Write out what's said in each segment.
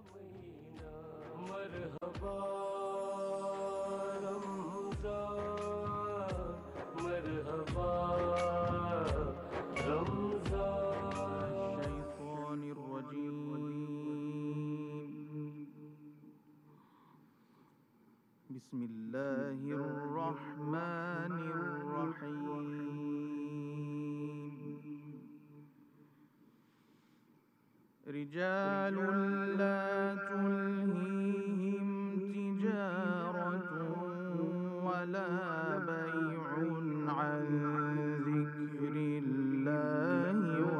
مرحبا رمضان مرحبا رمضان الشيطان الرجيم بسم الله الرحمن الرحيم رجال لا تلهيهم تجارة ولا بيع عن ذكر الله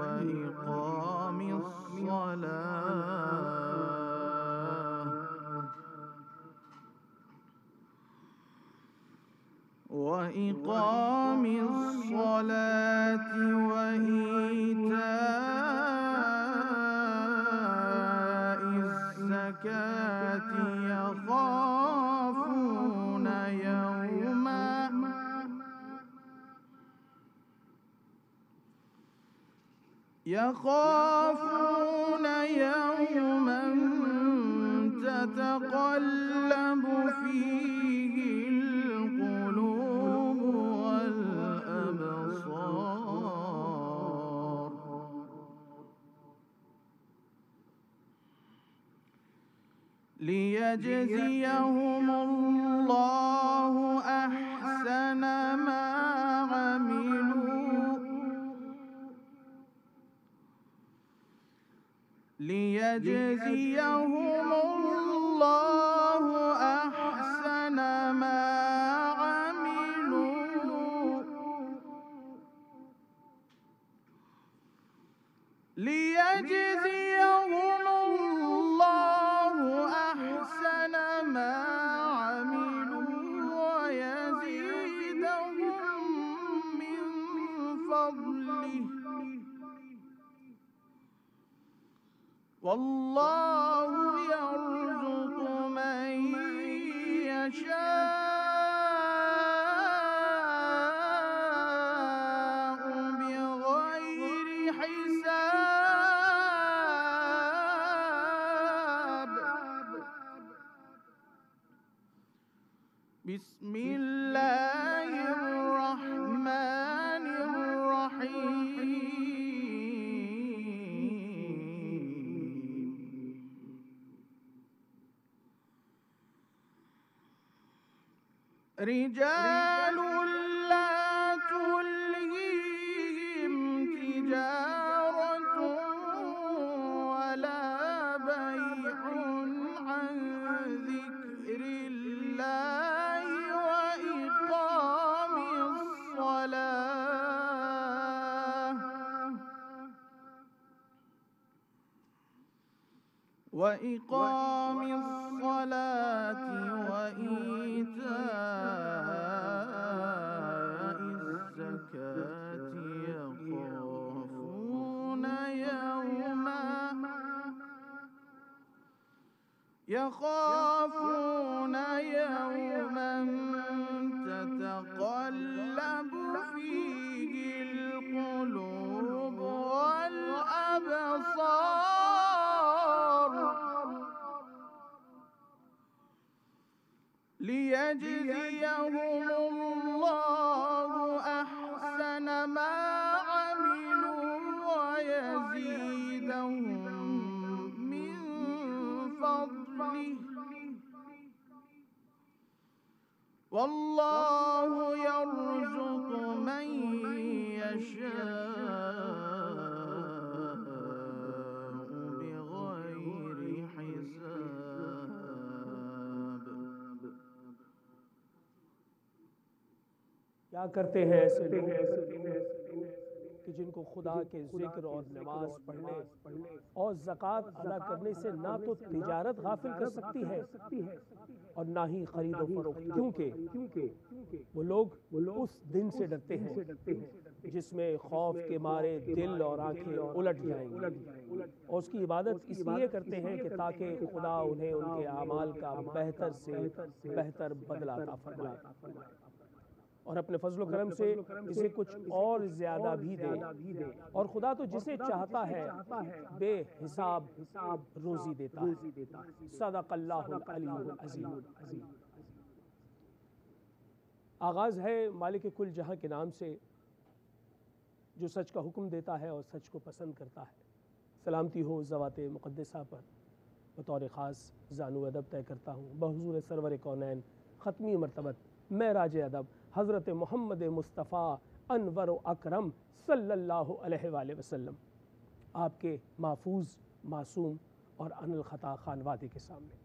وإقام الصلاة وإيتاء الزكاة يخافون يوما تتقلب فيه القلوب والأبصار ليجزيهم الله أحسن ما عملوا ليجزيهم الله أحسن ما عملوا ليجزيهم الله أحسن ما عملوا ويزيدهم من فضله والله يرزق من يشاء بغير حساب بسم الله الرحمن الرحيم رجال لا تلهيهم تجارة ولا بيع عن ذكر الله وإقام الصلاة وإيتاء الزكاة يخافون يوما تتقلب فيه القلوب والأبصار ليجزيهم الله أحسن ما عملوا ويزيدهم من فضله والله يرزق من يشاء بغير حساب. کیا کرتے ہیں ایسے لوگ کہ جن کو خدا کے ذکر اور نماز پڑھنے اور زکوٰۃ ادا کرنے سے نہ تو تجارت غافل کر سکتی ہے اور نہ ہی خرید و فروخت، کیونکہ وہ لوگ اس دن سے ڈرتے ہیں جس میں خوف کے مارے دل اور آنکھیں الٹ جائیں گی، اور اس کی عبادت اس لیے کرتے ہیں کہ تاکہ خدا انہیں ان کے اعمال کا بہتر سے بہتر بدلہ عطا فرمائے. اور اپنے فضل و کرم سے اسے کچھ اور زیادہ بھی دے، اور خدا تو جسے چاہتا ہے بے حساب روزی دیتا ہے۔ صدق اللہ العلی العظیم۔ آغاز ہے مالک کل جہاں کے نام سے، جو سچ کا حکم دیتا ہے اور سچ کو پسند کرتا ہے۔ سلامتی ہو ذوات مقدسہ پر، بطور خاص زانو ادب طے کرتا ہوں بحضور سرور کونین ختمی مرتبت معراج ادب حضرت محمد مصطفیٰ انور و اکرم صلی اللہ علیہ وآلہ وسلم، آپ کے محفوظ، معصوم اور ان الخطا خانوادے کے سامنے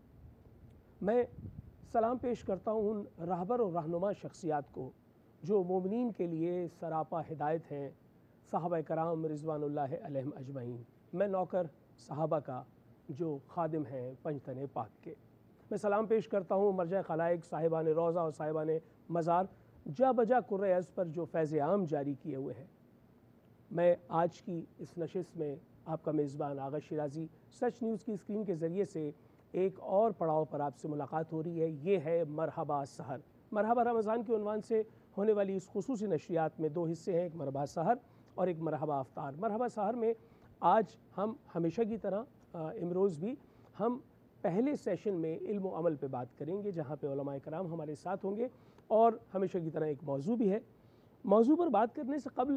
میں سلام پیش کرتا ہوں ان راہبر و رہنما شخصیات کو جو مومنین کے لیے سراپا ہدایت ہیں، صحابہ کرام رضوان اللہ علیہم اجمعین۔ میں نوکر صحابہ کا جو خادم ہیں پنجتن پاک کے۔ میں سلام پیش کرتا ہوں مرجع خلائق صاحبان روضہ اور صاحبان مزار جا بجا کرۂ ارض پر جو فیض عام جاری کیے ہوئے ہیں۔ میں آج کی اس نشست میں آپ کا میزبان آغا شیرازی سچ نیوز کی اسکرین کے ذریعے سے ایک اور پڑاؤ پر آپ سے ملاقات ہو رہی ہے۔ یہ ہے مرحبا سحر۔ مرحبا رمضان کے عنوان سے ہونے والی اس خصوصی نشریات میں دو حصے ہیں، ایک مرحبا سحر اور ایک مرحبا افطار۔ مرحبا سحر میں آج ہم ہمیشہ کی طرح امروز بھی ہم پہلے سیشن میں علم و عمل پہ بات کریں گے، جہاں پہ علماء کرام ہمارے ساتھ ہوں گے، اور ہمیشہ کی طرح ایک موضوع بھی ہے۔ موضوع پر بات کرنے سے قبل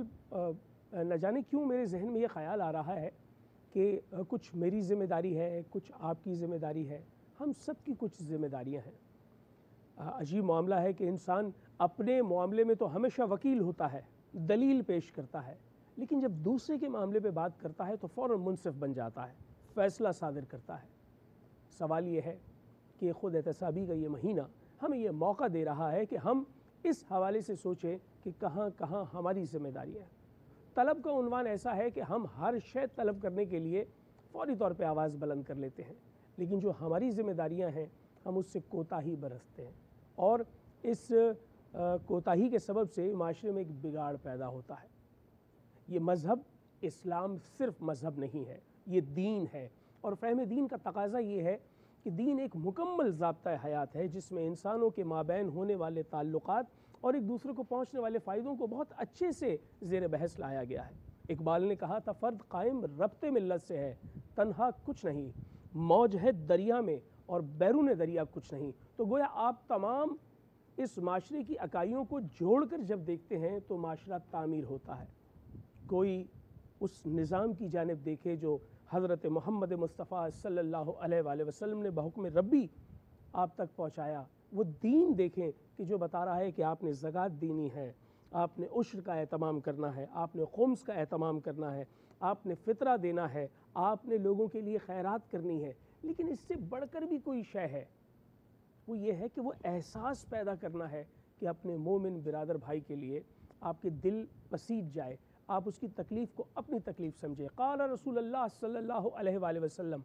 نہ جانے کیوں میرے ذہن میں یہ خیال آ رہا ہے کہ کچھ میری ذمہ داری ہے، کچھ آپ کی ذمہ داری ہے، ہم سب کی کچھ ذمہ داریاں ہیں۔ عجیب معاملہ ہے کہ انسان اپنے معاملے میں تو ہمیشہ وکیل ہوتا ہے، دلیل پیش کرتا ہے، لیکن جب دوسرے کے معاملے پہ بات کرتا ہے تو فوراً منصف بن جاتا ہے، فیصلہ صادر کرتا ہے۔ سوال یہ ہے کہ خود احتسابی کا یہ مہینہ ہمیں یہ موقع دے رہا ہے کہ ہم اس حوالے سے سوچیں کہ کہاں کہاں ہماری ذمہ داریاں ہیں۔ طلب کا عنوان ایسا ہے کہ ہم ہر شے طلب کرنے کے لیے فوری طور پہ آواز بلند کر لیتے ہیں، لیکن جو ہماری ذمہ داریاں ہیں ہم اس سے کوتاہی برتتے ہیں، اور اس کوتاہی کے سبب سے معاشرے میں ایک بگاڑ پیدا ہوتا ہے۔ یہ مذہب اسلام صرف مذہب نہیں ہے، یہ دین ہے، اور فہم دین کا تقاضا یہ ہے کہ دین ایک مکمل ضابطہ حیات ہے جس میں انسانوں کے مابین ہونے والے تعلقات اور ایک دوسرے کو پہنچنے والے فائدوں کو بہت اچھے سے زیر بحث لایا گیا ہے۔ اقبال نے کہا تھا فرد قائم ربط ملت سے ہے، تنہا کچھ نہیں، موج ہے دریا میں اور بیرون دریا کچھ نہیں۔ تو گویا آپ تمام اس معاشرے کی اکائیوں کو جوڑ کر جب دیکھتے ہیں تو معاشرہ تعمیر ہوتا ہے۔ کوئی اس نظام کی جانب دیکھے جو حضرت محمد مصطفیٰ صلی اللہ علیہ وآلہ وسلم نے بحکم ربی آپ تک پہنچایا، وہ دین دیکھیں کہ جو بتا رہا ہے کہ آپ نے زکوٰۃ دینی ہے، آپ نے عشر کا اہتمام کرنا ہے، آپ نے خمس کا اہتمام کرنا ہے، آپ نے فطرہ دینا ہے، آپ نے لوگوں کے لیے خیرات کرنی ہے۔ لیکن اس سے بڑھ کر بھی کوئی شے ہے، وہ یہ ہے کہ وہ احساس پیدا کرنا ہے کہ اپنے مومن برادر بھائی کے لیے آپ کے دل پسیج جائے، آپ اس کی تکلیف کو اپنی تکلیف سمجھے۔ قال رسول اللہ صلی اللہ علیہ وآلہ وسلم،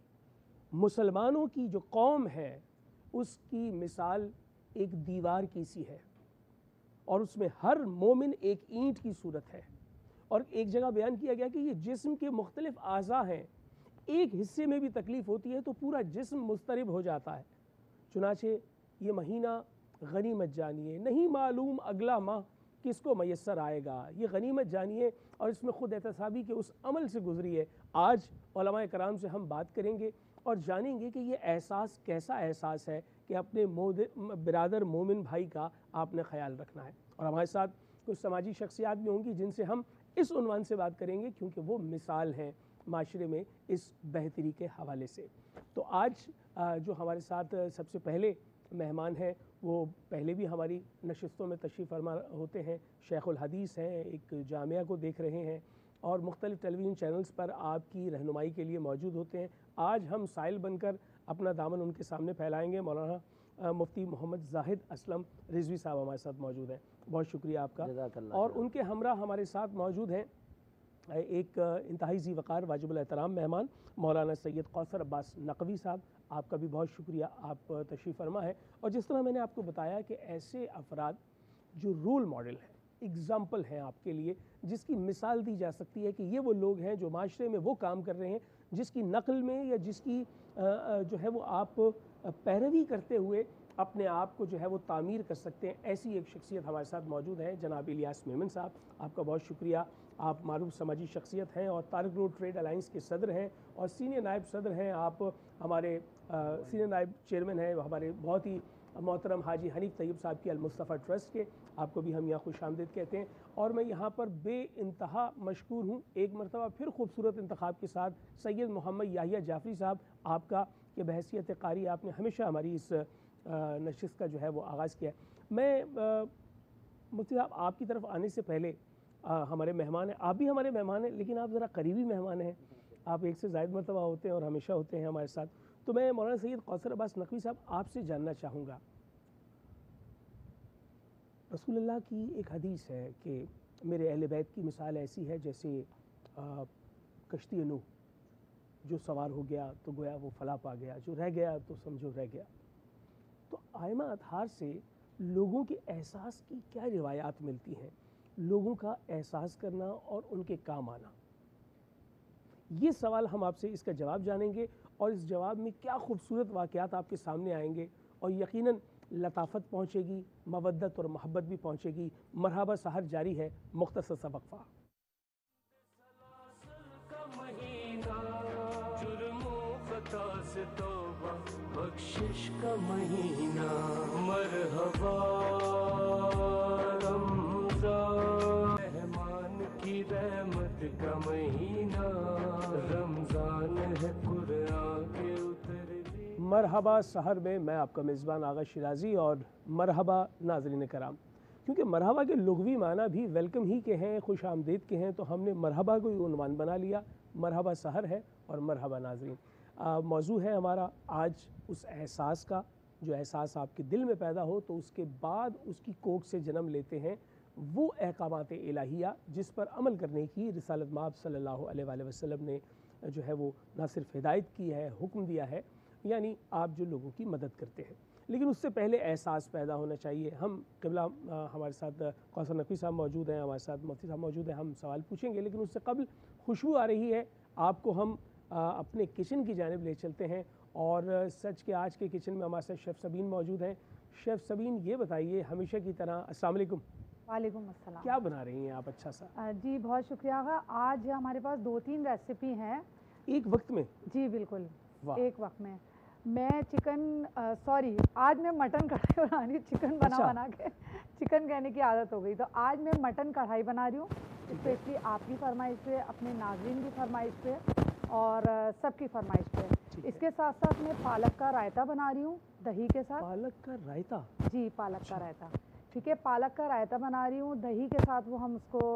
مسلمانوں کی جو قوم ہے اس کی مثال ایک دیوار کی سی ہے، اور اس میں ہر مومن ایک اینٹ کی صورت ہے، اور ایک جگہ بیان کیا گیا کہ یہ جسم کے مختلف اعضاء ہیں، ایک حصے میں بھی تکلیف ہوتی ہے تو پورا جسم مضطرب ہو جاتا ہے۔ چنانچہ یہ مہینہ غنیمت جانیے، نہیں معلوم اگلا ماہ کس کو میسر آئے گا، یہ غنیمت جانیے، اور اس میں خود احتسابی کے اس عمل سے گزری ہے۔ آج علماء کرام سے ہم بات کریں گے اور جانیں گے کہ یہ احساس کیسا احساس ہے کہ اپنے برادر مومن بھائی کا آپ نے خیال رکھنا ہے۔ اور ہمارے ساتھ کچھ سماجی شخصیات بھی ہوں گی جن سے ہم اس عنوان سے بات کریں گے، کیونکہ وہ مثال ہیں معاشرے میں اس بہتری کے حوالے سے۔ تو آج جو ہمارے ساتھ سب سے پہلے مہمان ہیں، وہ پہلے بھی ہماری نشستوں میں تشریف فرما ہوتے ہیں، شیخ الحدیث ہیں، ایک جامعہ کو دیکھ رہے ہیں اور مختلف ٹیلی ویژن چینلز پر آپ کی رہنمائی کے لیے موجود ہوتے ہیں۔ آج ہم سائل بن کر اپنا دامن ان کے سامنے پھیلائیں گے۔ مولانا مفتی محمد زاہد اسلم رضوی صاحب ہمارے ساتھ موجود ہیں، بہت شکریہ آپ کا۔ اور ان کے ہمراہ ہمارے ساتھ موجود ہیں ایک انتہائی ذی وقار واجب الاحترام مہمان مولانا سید کوثر عباس نقوی صاحب، آپ کا بھی بہت شکریہ، آپ تشریف فرما ہے۔ اور جس طرح میں نے آپ کو بتایا کہ ایسے افراد جو رول ماڈل ہیں، اگزامپل ہیں آپ کے لیے، جس کی مثال دی جا سکتی ہے کہ یہ وہ لوگ ہیں جو معاشرے میں وہ کام کر رہے ہیں جس کی نقل میں یا جس کی جو ہے وہ آپ پیروی کرتے ہوئے اپنے آپ کو جو ہے وہ تعمیر کر سکتے ہیں، ایسی ایک شخصیت ہمارے ساتھ موجود ہے جناب الیاس میمن صاحب. آپ کا بہت شکریہ. آپ معروف سماجی شخصیت ہیں اور طارق روڈ ٹریڈ الائنس کے صدر ہیں اور سینئر نائب صدر ہیں. آپ ہمارے سینئر نائب چیئرمین ہیں ہمارے بہت ہی محترم حاجی حنیف طیب صاحب کی المصطفیٰ ٹرسٹ کے. آپ کو بھی ہم یہاں خوش آمدید کہتے ہیں اور میں یہاں پر بے انتہا مشکور ہوں ایک مرتبہ پھر خوبصورت انتخاب کے ساتھ سید محمد یحییٰ جعفری صاحب آپ کا کہ بحیثیت قاری آپ نے ہمیشہ ہماری اس نشست کا جو ہے وہ آغاز کیا ہے. میں مفتی صاحب آپ کی طرف آنے سے پہلے ہمارے مہمان ہیں، آپ بھی ہمارے مہمان ہیں لیکن آپ ذرا قریبی مہمان ہیں، آپ ایک سے زائد مرتبہ ہوتے ہیں اور ہمیشہ ہوتے ہیں ہمارے ساتھ. تو میں مولانا سید کوثر عباس نقوی صاحب آپ سے جاننا چاہوں گا، رسول اللہ کی ایک حدیث ہے کہ میرے اہل بیت کی مثال ایسی ہے جیسے کشتی نوح، جو سوار ہو گیا تو گویا وہ فلاح پا گیا، جو رہ گیا تو سمجھو رہ گیا. تو آئمہ اطہار سے لوگوں کے احساس کی کیا روایات ملتی ہیں، لوگوں کا احساس کرنا اور ان کے کام آنا؟ یہ سوال ہم آپ سے اس کا جواب جانیں گے اور اس جواب میں کیا خوبصورت واقعات آپ کے سامنے آئیں گے اور یقیناً لطافت پہنچے گی، مودت اور محبت بھی پہنچے گی. مرحبا سحر جاری ہے، مختصر سا وقفہ. کا مہینہ، جرم و خطا سے توبہ بخشش کا مہینہ. مرحبا رمضان، رحمان کی رحمت کا مہینہ. رمضان ہے قرآن کے اترنے. مرحبا سحر میں آپ کا میزبان آغا شیرازی اور مرحبا ناظرین کرام. کیونکہ مرحبا کے لغوی معنی بھی ویلکم ہی کے ہیں، خوش آمدید کے ہیں، تو ہم نے مرحبا کو ہی عنوان بنا لیا. مرحبا سحر ہے اور مرحبا ناظرین. موضوع ہے ہمارا آج اس احساس کا جو احساس آپ کے دل میں پیدا ہو تو اس کے بعد اس کی کوکھ سے جنم لیتے ہیں وہ احکامات الہیہ جس پر عمل کرنے کی رسالت مآب صلی اللہ علیہ وآلہ وسلم نے جو ہے وہ نہ صرف ہدایت کی ہے، حکم دیا ہے، یعنی آپ جو لوگوں کی مدد کرتے ہیں. لیکن اس سے پہلے احساس پیدا ہونا چاہیے. ہم قبلہ ہمارے ساتھ کوثر نقوی صاحب موجود ہیں، ہمارے ساتھ مفتی صاحب موجود ہیں، ہم سوال پوچھیں گے لیکن اس سے قبل خوشبو آ رہی ہے. آپ کو ہم اپنے کچن کی جانب لے چلتے ہیں اور سچ کے آج کے کچن میں ہمارے ساتھ شیف سبین موجود ہیں. شیف سبین یہ بتائیے ہمیشہ کی طرح السلام علیکم. وعلیکم السلام. کیا بنا رہی ہیں آپ اچھا سا؟ جی بہت شکریہ آغا. آج ہمارے پاس 2-3 ریسیپی ہیں ایک وقت میں؟ جی بالکل واہ. ایک وقت میں. میں چکن آج میں مٹن کڑھائی بنا رہی ہوں. چکن بنا کے چکن کہنے کی عادت ہو گئی تو آج میں مٹن کڑھائی بنا رہی ہوں اسپیشلی آپ کی فرمائش پہ، اپنے ناظرین کی فرمائش پہ اور سب کی فرمائش پہ. اس کے ساتھ ساتھ میں پالک کا رائتا بنا رہی ہوں دہی کے ساتھ. پالک کا رائتا؟ جی پالک کا رائتا. ٹھیک ہے، پالک کا رائتا بنا رہی ہوں دہی کے ساتھ. وہ ہم اس کو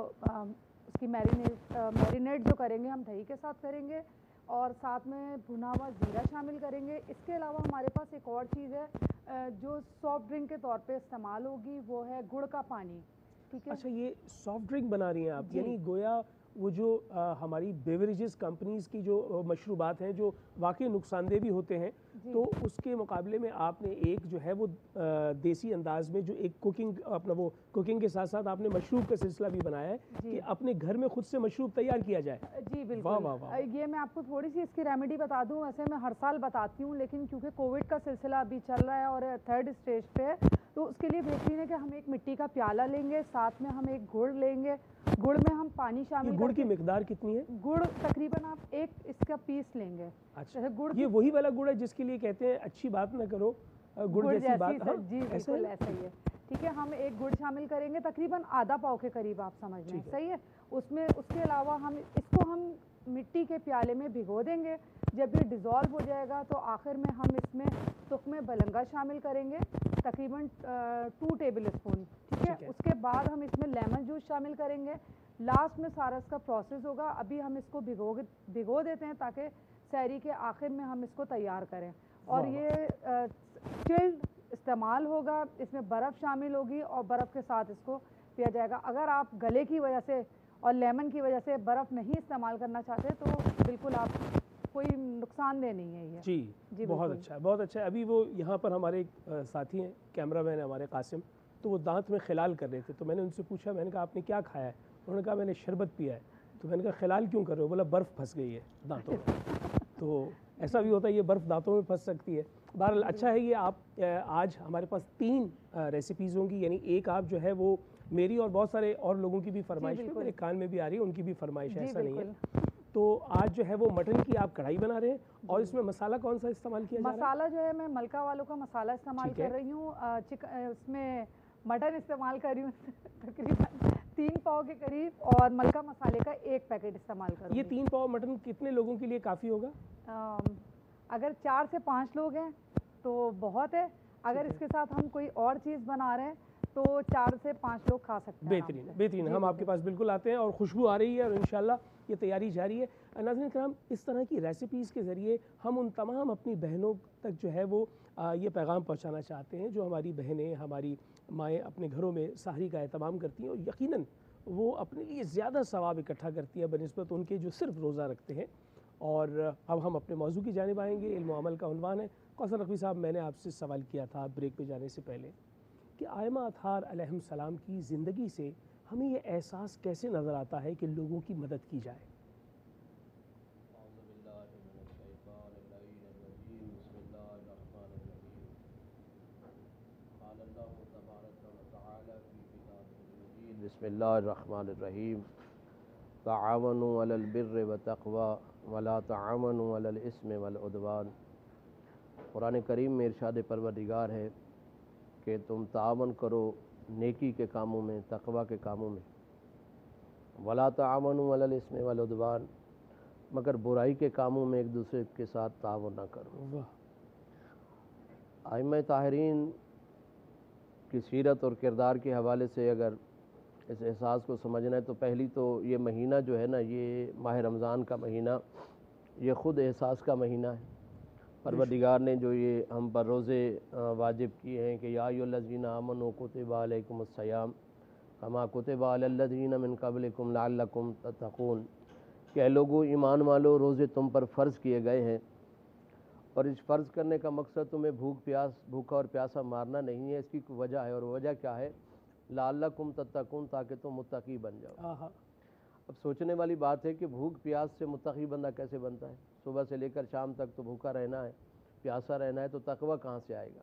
اس کی میرینیٹ جو کریں گے ہم دہی کے ساتھ کریں گے اور ساتھ میں بھنا ہوا زیرہ شامل کریں گے. اس کے علاوہ ہمارے پاس ایک اور چیز ہے جو سافٹ ڈرنک کے طور پہ استعمال ہوگی، وہ ہے گڑ کا پانی. ٹھیک ہے. اچھا، یہ سافٹ ڈرنک بنا رہی ہیں آپ؟ یعنی گویا وہ جو ہماری بیوریجز کمپنیز کی جو مشروبات ہیں جو واقعی نقصان دہ بھی ہوتے ہیں تو اس کے مقابلے میں آپ نے ایک جو ہے وہ دیسی انداز میں جو ایک کوکنگ کے ساتھ ساتھ آپ نے مشروب کا سلسلہ بھی بنایا ہے کہ اپنے گھر میں خود سے مشروب تیار کیا جائے. جی بالکل. یہ میں آپ کو تھوڑی سی اس کی ریمیڈی بتا دوں. ویسے میں ہر سال بتاتی ہوں لیکن کیونکہ کووڈ کا سلسلہ ابھی چل رہا ہے اور 3rd اسٹیج پہ تو اس کے لیے بہترین ہے کہ ہم ایک مٹی کا پیالہ لیں گے، ساتھ میں ہم ایک گڑ لیں گے. گڑ میں ہم پانی شامل. گڑ کی مقدار کتنی ہے؟ گڑ تقریباً آپ ایک اس کا پیس لیں گے. اچھا، یہ وہی والا گڑ ہے جس کے لیے کہتے ہیں اچھی بات نہ کرو گڑ جیسی بات. جی بالکل ایسا ہی ہے. ٹھیک ہے، ہم ایک گڑ شامل کریں گے تقریباً آدھا پاؤ کے قریب آپ سمجھ لیں. صحیح ہے. اس کے علاوہ ہم اس کو ہم مٹی کے پیالے میں بھگو دیں گے. جب یہ ڈیزالو ہو جائے گا تو آخر میں ہم اس میں تخم بلنگا شامل کریں گے تقریباً 2 ٹیبل اسپون. ٹھیک ہے. اس کے بعد ہم اس میں لیمن جوس شامل کریں گے. لاسٹ میں سارا اس کا پروسیس ہوگا. ابھی ہم اس کو بھگو دیتے ہیں تاکہ سحری کے آخر میں ہم اس کو تیار کریں. اور یہ چلڈ استعمال ہوگا، اس میں برف شامل ہوگی اور برف کے ساتھ اس کو پیا جائے گا. اگر آپ گلے کی وجہ سے اور لیمن کی وجہ سے برف نہیں استعمال کرنا چاہتے تو بالکل آپ کوئی نقصان دہ نہیں ہے یہ. جی بہت اچھا ہے، بہت اچھا ہے. ابھی وہ یہاں پر ہمارے ایک ساتھی ہیں، کیمرہ مین ہے ہمارے قاسم، تو وہ دانت میں خلال کر رہے تھے تو میں نے ان سے پوچھا، میں نے کہا آپ نے کیا کھایا ہے؟ انہوں نے کہا میں نے شربت پیا ہے. تو میں نے کہا خلال کیوں کر رہے ہو؟ بولا برف پھنس گئی ہے دانتوں میں. تو ایسا بھی ہوتا ہے یہ برف دانتوں میں پھنس سکتی ہے. بہرحال اچھا ہے یہ آپ آج ہمارے پاس 3 ریسیپیز ہوں گی, یعنی ایک آپ جو ہے وہ میری اور بہت سارے اور لوگوں کی بھی فرمائش ہے, میرے کان میں بھی آ رہی ہے, ان کی بھی فرمائش ہے, ایسا نہیں ہے. تو آج جو ہے وہ مٹن کی آپ کڑھائی بنا رہے ہیں, اور اس میں مسالہ کون سا استعمال کیا جا رہا ہے؟ مسالہ جو ہے میں ملکہ والوں کا مسالہ استعمال کر رہی ہوں. اس میں مٹن استعمال کر رہی ہوں تقریباً 3 پاؤ کے قریب, اور ملکہ مسالے کا 1 پیکٹ استعمال کروں. یہ 3 پاؤ مٹن کتنے لوگوں کے لیے کافی ہوگا؟ اگر 4 سے 5 لوگ ہیں تو بہت ہے. اگر اس کے ساتھ ہم کوئی اور چیز بنا رہے ہیں تو 4 سے 5 لوگ کھا سکتے ہیں. بہترین بہترین, ہم آپ کے پاس بالکل آتے ہیں, اور خوشبو آ رہی ہے, اور انشاءاللہ یہ تیاری جاری ہے. ناظرین کرام, اس طرح کی ریسیپیز کے ذریعے ہم ان تمام اپنی بہنوں تک جو ہے وہ یہ پیغام پہنچانا چاہتے ہیں جو ہماری بہنیں, ہماری مائیں اپنے گھروں میں سحری کا اہتمام کرتی ہیں, اور یقیناً وہ اپنے لیے زیادہ ثواب اکٹھا کرتی ہیں بنسبت ان کے جو صرف روزہ رکھتے ہیں. اور اب ہم اپنے موضوع کی جانب آئیں گے. علم و عمل کا عنوان ہے. کوثر نقوی صاحب, میں نے آپ سے سوال کیا تھا بریک پہ جانے سے پہلے کہ آئمہ اطہار علیہ السلام کی زندگی سے ہمیں یہ احساس کیسے نظر آتا ہے کہ لوگوں کی مدد کی جائے؟ بسم اللہ الرحمن الرحیم. تعاونوا علی البر والتقوی ولا تعاونوا علی الاثم والعدوان. قرآن کریم میں ارشاد پروردگار ہے کہ تم تعاون کرو نیکی کے کاموں میں, تقوی کے کاموں میں. ولا تعاونوا علی الاثم والعدوان, مگر برائی کے کاموں میں ایک دوسرے کے ساتھ تعاون نہ کرو. ائمہ طاہرین کی سیرت اور کردار کے حوالے سے اگر اس احساس کو سمجھنا ہے تو پہلی تو یہ مہینہ جو ہے نا, یہ ماہ رمضان کا مہینہ, یہ خود احساس کا مہینہ ہے. پروردگار نے جو یہ ہم پر روزے واجب کیے ہیں کہ یا ایھا الذین آمنوا کتب علیکم الصیام کما کتب علی الذین من قبلکم لعلکم تتقون, کہ اے لوگو ایمان والو, روزے تم پر فرض کیے گئے ہیں, اور اس فرض کرنے کا مقصد تمہیں بھوکا اور پیاسا مارنا نہیں ہے. اس کی وجہ ہے, اور وجہ کیا ہے؟ لعلکم تتقون, تاکہ تم متقی بن جاؤ. اب سوچنے والی بات ہے کہ بھوک پیاس سے متقی بندہ کیسے بنتا ہے؟ صبح سے لے کر شام تک تو بھوکا رہنا ہے, پیاسا رہنا ہے, تو تقوی کہاں سے آئے گا؟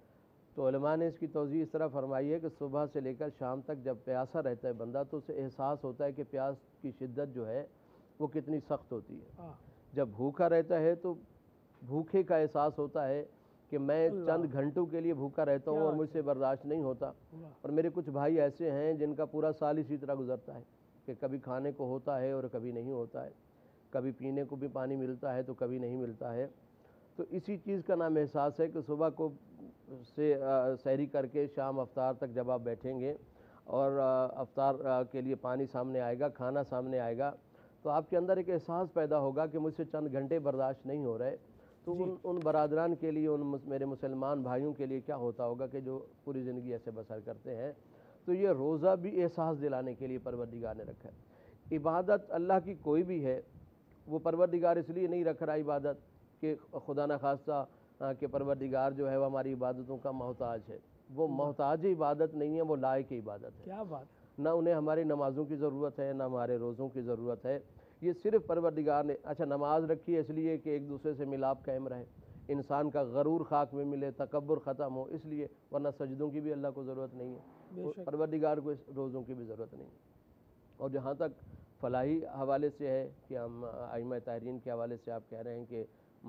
تو علماء نے اس کی توضیح اس طرح فرمائی ہے کہ صبح سے لے کر شام تک جب پیاسا رہتا ہے بندہ تو اسے احساس ہوتا ہے کہ پیاس کی شدت جو ہے وہ کتنی سخت ہوتی ہے. جب بھوکا رہتا ہے تو بھوکے کا احساس ہوتا ہے کہ میں چند گھنٹوں کے لیے بھوکا رہتا ہوں اور مجھ سے برداشت نہیں ہوتا. اور میرے کچھ بھائی ایسے ہیں جن کا پورا سال اسی طرح گزرتا ہے کہ کبھی کھانے کو ہوتا ہے اور کبھی نہیں ہوتا ہے, کبھی پینے کو بھی پانی ملتا ہے تو کبھی نہیں ملتا ہے. تو اسی چیز کا نام احساس ہے کہ صبح کو سے سحری کر کے شام افطار تک جب آپ بیٹھیں گے اور افطار کے لیے پانی سامنے آئے گا, کھانا سامنے آئے گا, تو آپ کے اندر ایک احساس پیدا ہوگا کہ مجھ سے چند گھنٹے برداشت نہیں ہو رہے. تو ان برادران کے لیے, ان میرے مسلمان بھائیوں کے لیے کیا ہوتا ہوگا کہ جو پوری زندگی ایسے بسر کرتے ہیں. تو یہ روزہ بھی احساس دلانے کے لیے پروردگار نے رکھا ہے. عبادت اللہ کی کوئی بھی ہے, وہ پروردگار اس لیے نہیں رکھ رہا عبادت کہ خدا نخواستہ کہ پروردگار جو ہے وہ ہماری عبادتوں کا محتاج ہے. وہ محتاج عبادت نہیں ہے, وہ لائق عبادت ہے. کیا بات. نہ انہیں ہماری نمازوں کی ضرورت ہے, نہ ہمارے روزوں کی ضرورت ہے. یہ صرف پروردگار نے اچھا نماز رکھی ہے اس لیے کہ ایک دوسرے سے ملاپ قائم رہے, انسان کا غرور خاک میں ملے, تکبر ختم ہو, اس لیے, ورنہ سجدوں کی بھی اللہ کو ضرورت نہیں ہے, پروردگار کو روزوں کی بھی ضرورت نہیں ہے. اور جہاں تک فلاحی حوالے سے ہے کہ ہم ائمہ طاہرین کے حوالے سے آپ کہہ رہے ہیں کہ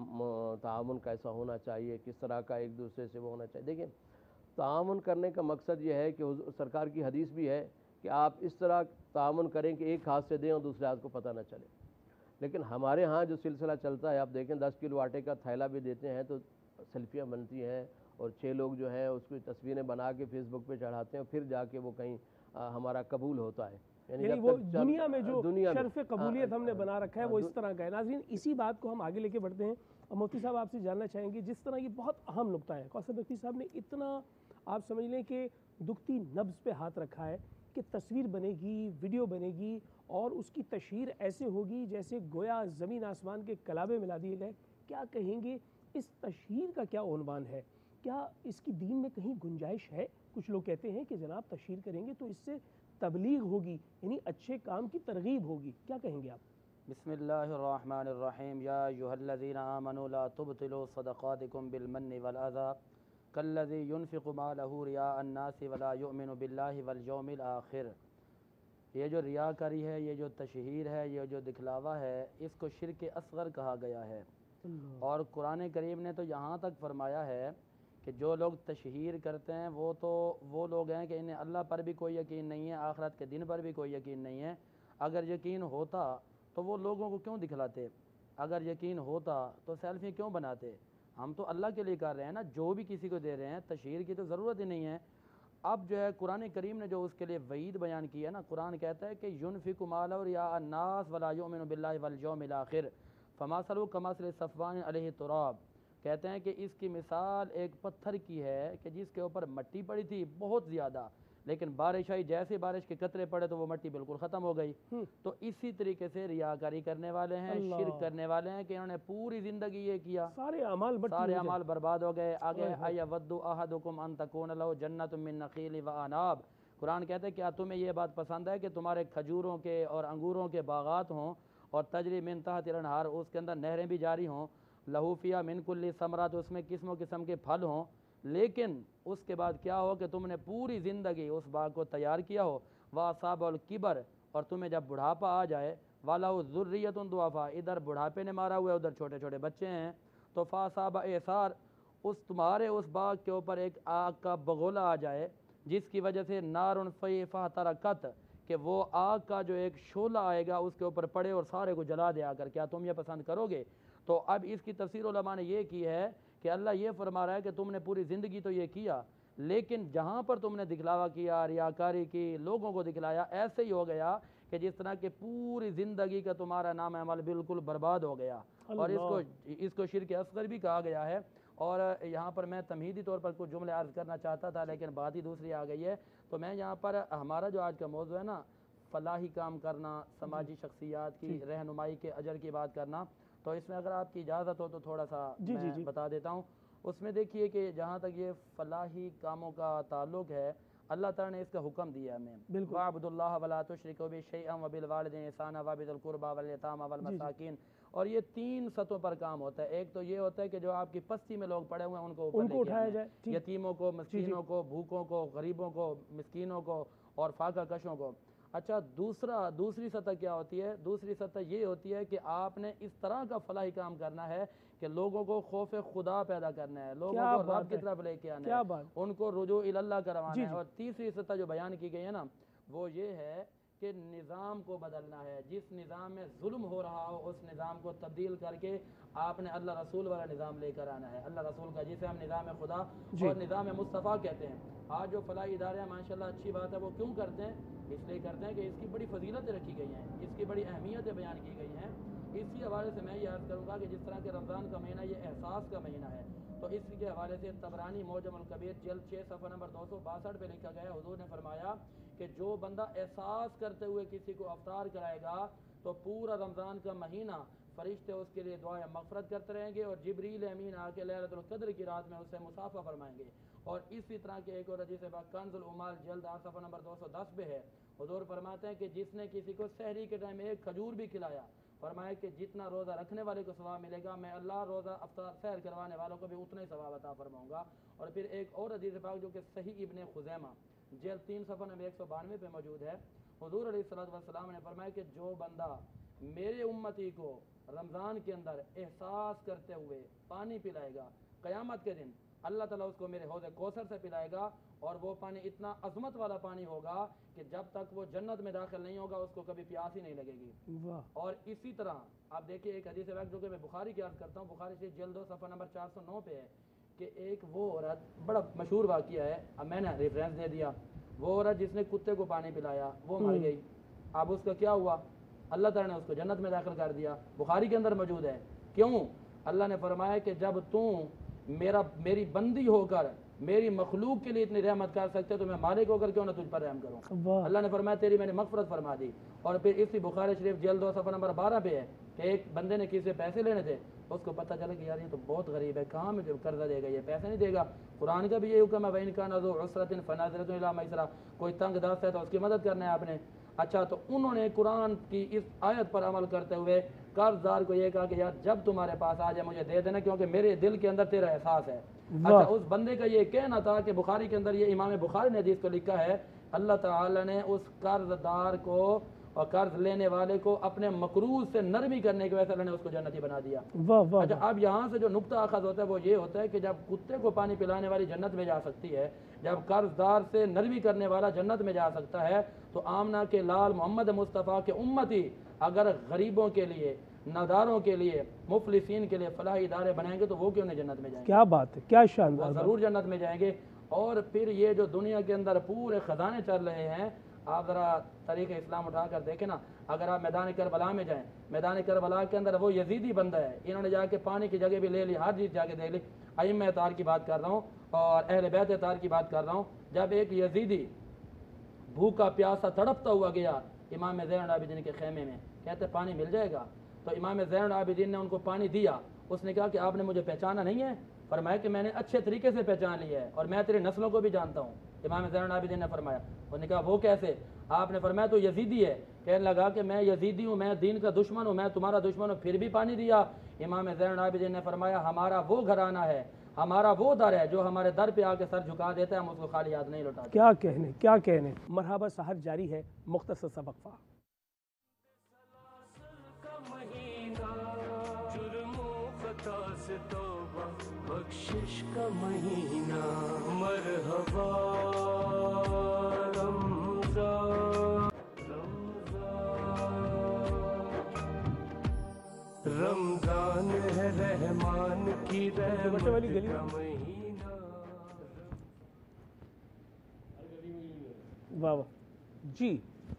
تعاون کیسا ہونا چاہیے, کس طرح کا ایک دوسرے سے وہ ہونا چاہیے. دیکھیں, تعاون کرنے کا مقصد یہ ہے کہ سرکار کی حدیث بھی ہے کہ آپ اس طرح تعاون کریں کہ ایک ہاتھ سے دیں اور دوسرے ہاتھ کو پتہ نہ چلے. لیکن ہمارے ہاں جو سلسلہ چلتا ہے, آپ دیکھیں 10 کلو آٹے کا تھیلا بھی دیتے ہیں تو سیلفیاں بنتی ہیں, اور 6 لوگ جو ہیں اس کی تصویریں بنا کے فیس بک پہ چڑھاتے ہیں, پھر جا کے وہ کہیں ہمارا قبول ہوتا ہے. یعنی وہ دنیا میں جو شرف قبولیت ہم نے بنا رکھا ہے وہ اس طرح کا ہے. ناظرین, اسی بات کو ہم آگے لے کے بڑھتے ہیں, اور مفتی صاحب آپ سے جاننا چاہیں گے, جس طرح یہ بہت اہم نقطہ ہے, کوثر نقوی صاحب نے اتنا آپ سمجھ لیں کہ دکھتی نبض پہ ہاتھ رکھا ہے کہ تصویر بنے گی, ویڈیو بنے گی, اور اس کی تشہیر ایسے ہوگی جیسے گویا زمین آسمان کے کلابے ملا دیے گئے. کیا کہیں گے, اس تشہیر کا کیا عنوان ہے؟ کیا اس کی دین میں کہیں گنجائش ہے؟ کچھ لوگ کہتے ہیں کہ جناب تشہیر کریں گے تو اس سے تبلیغ ہوگی, یعنی اچھے کام کی ترغیب ہوگی. کیا کہیں گے آپ؟ بسم اللہ الرحمن الرحیم یا ایھا الذین آمنوا لا تبطلوا صدقاتکم بالمن والأذى کالذی ينفق مالہ رئاء الناس ولا یؤمن باللہ والیوم الآخر۔ یہ جو ریاکاری ہے، یہ جو تشہیر ہے، یہ جو دکھلاوا ہے، اس کو شرک اصغر کہا گیا ہے۔ اور قرآن کریم نے تو یہاں تک فرمایا ہے کہ جو لوگ تشہیر کرتے ہیں وہ لوگ ہیں کہ انہیں اللہ پر بھی کوئی یقین نہیں ہے، آخرت کے دن پر بھی کوئی یقین نہیں ہے۔ اگر یقین ہوتا تو وہ لوگوں کو کیوں دکھلاتے؟ اگر یقین ہوتا تو سیلفی کیوں بناتے؟ ہم تو اللہ کے لیے کر رہے ہیں نا، جو بھی کسی کو دے رہے ہیں، تشہیر کی تو ضرورت ہی نہیں ہے۔ اب جو ہے قرآن کریم نے جو اس کے لیے وعید بیان کی ہے نا، قرآن کہتا ہے کہ ينفق مالہ رئاء الناس ولا یؤمن باللہ والیوم الآخر فمثلہ کمثل صفوان علیہ تراب۔ کہتے ہیں کہ اس کی مثال ایک پتھر کی ہے کہ جس کے اوپر مٹی پڑی تھی بہت زیادہ، لیکن بارش آئی، جیسے بارش کے قطرے پڑے تو وہ مٹی بالکل ختم ہو گئی۔ تو اسی طریقے سے ریاکاری کرنے والے ہیں، شرک کرنے والے ہیں کہ انہوں نے پوری زندگی یہ کیا، سارے اعمال برباد ہو گئے۔ آگے ایود احدکم ان تکون لہ جنۃ من نخیل وعناب۔ قرآن کہتا ہے کیا تمہیں یہ بات پسند ہے کہ تمہارے کھجوروں کے اور انگوروں کے باغات ہوں اور تجری من تحت الانہار، اس کے اندر نہریں بھی جاری ہوں، لہو فیہا من کل ثمرات، اس میں قسم و قسم کے پھل ہوں، لیکن اس کے بعد کیا ہو کہ تم نے پوری زندگی اس باغ کو تیار کیا ہو، وَأَصَابَ الْكِبَرَ، اور تمہیں جب بڑھاپا آ جائے، وَلَهُ ذُرِّيَّةٌ ضُعَفَاء، ادھر بڑھاپے نے مارا ہوا ہے، ادھر چھوٹے چھوٹے بچے ہیں، تو فَأَصَابَ إِعْصَارَ، تمہارے اس باغ کے اوپر ایک آگ کا بگولا آ جائے جس کی وجہ سے نارٌ فیہ فاحترقت، کہ وہ آگ کا جو ایک شعلہ آئے گا اس کے اوپر پڑے اور سارے کو جلا دے آ کر، کیا تم یہ پسند کرو گے؟ تو اب اس کی تفسیر علماء نے یہ کی ہے کہ اللہ یہ فرما رہا ہے کہ تم نے پوری زندگی تو یہ کیا، لیکن جہاں پر تم نے دکھلاوا کیا، ریاکاری کی، لوگوں کو دکھلایا، ایسے ہی ہو گیا کہ جس طرح کہ پوری زندگی کا تمہارا نام عمل بالکل برباد ہو گیا۔ اور اس کو شرک اصغر بھی کہا گیا ہے۔ اور یہاں پر میں تمہیدی طور پر کچھ جملے عرض کرنا چاہتا تھا، لیکن بات ہی دوسری آ گئی ہے، تو میں یہاں پر ہمارا جو آج کا موضوع ہے نا، فلاحی کام کرنا، سماجی شخصیات کی رہنمائی کے اجر کی بات کرنا، تو اس میں اگر آپ کی اجازت ہو تو تھوڑا سا میں بتا دیتا ہوں۔ اس میں دیکھیے کہ جہاں تک یہ فلاحی کاموں کا تعلق ہے، اللہ تعالیٰ نے اس کا حکم دیا ہمیں، وَاعْبُدُوا اللَّهَ وَلَا تُشْرِكُوا بِهِ شَيْئًا وَبِالْوَالِدَيْنِ إِحْسَانًا وَبِذِي الْقُرْبَى وَالْيَتَامَى وَالْمَسَاكِينِ۔ اور یہ 3 سطحوں پر کام ہوتا ہے۔ ایک تو یہ ہوتا ہے کہ جو آپ کی پستی میں لوگ پڑے ہوئے ہیں ان کو اوپر لے کے اٹھایا جائے، یتیموں کو، مسکینوں کو، بھوکوں کو، غریبوں کو، مسکینوں کو اور فاقہ کشوں کو۔ اچھا، دوسری سطح کیا ہوتی ہے؟ دوسری سطح یہ ہوتی ہے کہ آپ نے اس طرح کا فلاحی کام کرنا ہے کہ لوگوں کو خوف خدا پیدا کرنا ہے، لوگوں کو رب کی طرف لے کے آنا ہے، ان کو رجوع اللہ کروانا ہے۔ اور تیسری سطح جو بیان کی گئی ہے نا، وہ یہ ہے کہ نظام کو بدلنا ہے۔ جس نظام میں ظلم ہو رہا ہو اس نظام کو تبدیل کر کے آپ نے اللہ رسول والا نظام لے کر آنا ہے، اللہ رسول کا، جسے ہم نظام خدا اور نظام مصطفیٰ کہتے ہیں۔ آج جو فلاحی ادارے ہیں ماشاءاللہ اچھی بات ہے، وہ کیوں کرتے ہیں؟ اس لیے کرتے ہیں کہ اس کی بڑی فضیلتیں رکھی گئی ہیں، اس کی بڑی اہمیتیں بیان کی گئی ہیں۔ اسی حوالے سے میں یہ عرض کروں گا کہ جس طرح کہ رمضان کا مہینہ یہ احساس کا مہینہ ہے، تو اس کے حوالے سے طبرانی معجم الکبیر جلد 6 صفحہ نمبر 262 پہ لکھا گیا ہے، حضور نے فرمایا کہ جو بندہ احساس کرتے ہوئے کسی کو افطار کرائے گا تو پورا رمضان کا مہینہ فرشتے اس کے لیے دعائیں مغفرت کرتے رہیں گے، اور جبریل امین آ کے لیلۃ القدر کی رات میں اسے مصافحہ فرمائیں گے۔ اور اسی طرح کے ایک اور حدیث ہے کنز العمال جلد 8 صفحہ نمبر 210 پہ ہے، حضور فرماتے ہیں کہ جس نے کسی کو سحری کے ٹائم ایک کھجور بھی کھلایا، فرمایا کہ جتنا روزہ رکھنے والے کو ثواب ملے گا، میں اللہ روزہ افطار سحر کروانے والوں کو بھی اتنا ہی ثواب عطا فرماؤں گا۔ اور پھر ایک اور حدیث پاک جو کہ صحیح ابن خزیمہ جلد 3 صفحہ نمبر 192 پہ موجود ہے، حضور علیہ الصلوۃ والسلام نے فرمایا کہ جو بندہ میرے امتی کو رمضان کے اندر احساس کرتے ہوئے پانی پلائے گا، قیامت کے دن اللہ تعالیٰ اس کو میرے حوض کوثر سے پلائے گا، اور وہ پانی اتنا عظمت والا پانی ہوگا کہ جب تک وہ جنت میں داخل نہیں ہوگا اس کو کبھی پیاس ہی نہیں لگے گی۔ اور اسی طرح آپ دیکھیے ایک حدیث ہے جو کہ میں بخاری کی عرض کرتا ہوں، بخاری سے جلد 2 صفحہ نمبر 409 پہ ہے کہ ایک وہ عورت، بڑا مشہور واقعہ ہے، اب میں نے ریفرنس دے دیا، وہ عورت جس نے کتے کو پانی پلایا وہ مر گئی، اب اس کا کیا ہوا؟ اللہ تعالیٰ نے اس کو جنت میں داخل کر دیا، بخاری کے اندر موجود ہے۔ کیوں؟ اللہ نے فرمایا کہ جب تم میری بندی ہو کر میری مخلوق کے لیے اتنی رحمت کر سکتے تو میں مالک ہو کر کیوں نہ تجھ پر رحم کروں؟ اللہ نے فرمایا تیری میں نے مغفرت فرما دی۔ اور پھر اسی بخاری شریف جلد 2 صفحہ نمبر 12 پہ ہے کہ ایک بندے نے کسی سے پیسے لینے تھے، اس کو پتہ چلا کہ یار یہ تو بہت غریب ہے، کہاں مجھے قرضہ دے گا، یہ پیسے نہیں دے گا۔ قرآن کا بھی یہ حکم ہے وَإِنْ كَانَ ذُو عُسْرَةٍ فَنَظِرَةٌ إِلَىٰ مَيْسَرَةٍ، کوئی تنگ دست ہے تو اس کی مدد کرنا ہے آپ نے۔ اچھا تو انہوں نے قرآن کی اس آیت پر عمل کرتے ہوئے قرض دار کو یہ کہا کہ یار جب تمہارے پاس آ جائے مجھے دے دینا کیونکہ میرے دل کے اندر تیرا احساس ہے. اچھا اس بندے کا یہ کہنا تھا کہ بخاری کے اندر یہ امام بخاری نے حدیث کو لکھا ہے اللہ تعالی نے اس قرض دار کو اور قرض لینے والے کو اپنے مقروض سے نرمی کرنے کی وجہ سے اللہ نے اس کو جنتی بنا دیا. اچھا اب یہاں سے جو نقطہ اخذ ہوتا ہے وہ یہ ہوتا ہے کہ جب کتے کو پانی پلانے والی جنت میں جا سکتی ہے, جب قرض دار سے نرمی کرنے والا جنت میں جا سکتا ہے, تو آمنہ کے لال محمد مصطفیٰ کے امتی اگر غریبوں کے لیے, ناداروں کے لیے, مفلسین کے لیے فلاحی ادارے بنائیں گے تو وہ کیوں نہیں جنت میں جائیں گے؟ کیا بات ہے, کیا شاندار, ضرور جنت میں جائیں گے. اور پھر یہ جو دنیا کے اندر پورے خزانے چل رہے ہیں, آپ ذرا طریق اسلام اٹھا کر دیکھیں نا, اگر آپ میدان کربلا میں جائیں, میدان کربلا کے اندر وہ یزیدی بندہ ہے, انہوں نے جا کے پانی کی جگہ بھی لے لی, ہر چیز جا کے دے لی. ائمہ اطہار کی بات کر رہا ہوں اور اہل بیت اطہار کی بات کر رہا ہوں. جب ایک یزیدی بھوکا پیاسا تڑپتا ہوا گیا امام زین العابدین کے خیمے میں, کہتے پانی مل جائے گا, تو امام زین العابدین نے ان کو پانی دیا. اس نے کہا کہ آپ نے مجھے پہچانا نہیں ہے؟ فرمایا کہ میں نے اچھے طریقے سے پہچان لیا ہے اور میں تیری نسلوں کو بھی جانتا ہوں. امام زین العابدین نے فرمایا, انہوں نے کہا وہ کیسے؟ آپ نے فرمایا تو یزیدی ہے. کہنے لگا کہ میں یزیدی ہوں, میں دین کا دشمن ہوں, میں تمہارا دشمن ہوں, پھر بھی پانی دیا. امام زین العابدین نے فرمایا ہمارا وہ گھرانہ ہے, ہمارا وہ در ہے جو ہمارے در پہ آ کے سر جھکا دیتا ہے, ہم اس کو خالی یاد نہیں لوٹاتے. کیا کہنے, کیا کہنے. مرحبا سحر جاری ہے, مختصر سا وقفہ. بخشش کا مہینہ مرحبا رمضان, رمضان ہے رحمان کی رحمت کا مہینہ. واہ واہ جی,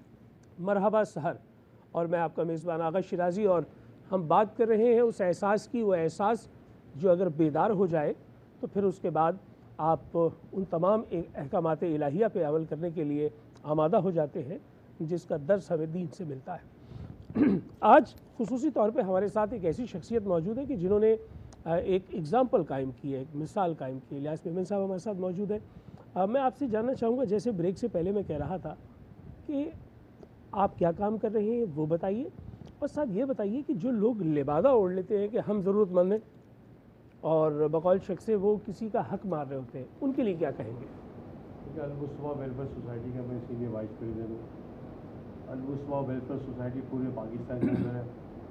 مرحبا سحر, اور میں آپ کا میزبان آغا شیرازی, اور ہم بات کر رہے ہیں اس احساس کی, وہ احساس جو اگر بیدار ہو جائے تو پھر اس کے بعد آپ ان تمام احکامات الہیہ پہ عمل کرنے کے لیے آمادہ ہو جاتے ہیں جس کا درس ہمیں دین سے ملتا ہے. آج خصوصی طور پہ ہمارے ساتھ ایک ایسی شخصیت موجود ہے کہ جنہوں نے ایک ایگزامپل قائم کی ہے, ایک مثال قائم کی ہے. الیاس میمن صاحب ہمارے ساتھ موجود ہے. میں آپ سے جاننا چاہوں گا, جیسے بریک سے پہلے میں کہہ رہا تھا کہ آپ کیا کام کر رہے ہیں وہ بتائیے, اور ساتھ یہ بتائیے کہ جو لوگ لبادہ اوڑھ لیتے ہیں کہ ہم ضرورت مند ہیں اور بقول شخص سے وہ کسی کا حق مار رہے ہوتے ہیں, ان کے لیے کیا کہیں گے؟ المصطفیٰ ویلفیئر سوسائٹی کا میں سینئر وائس پریزیڈنٹ ہوں. المصطفیٰ ویلفیئر سوسائٹی پورے پاکستان کے اندر ہے.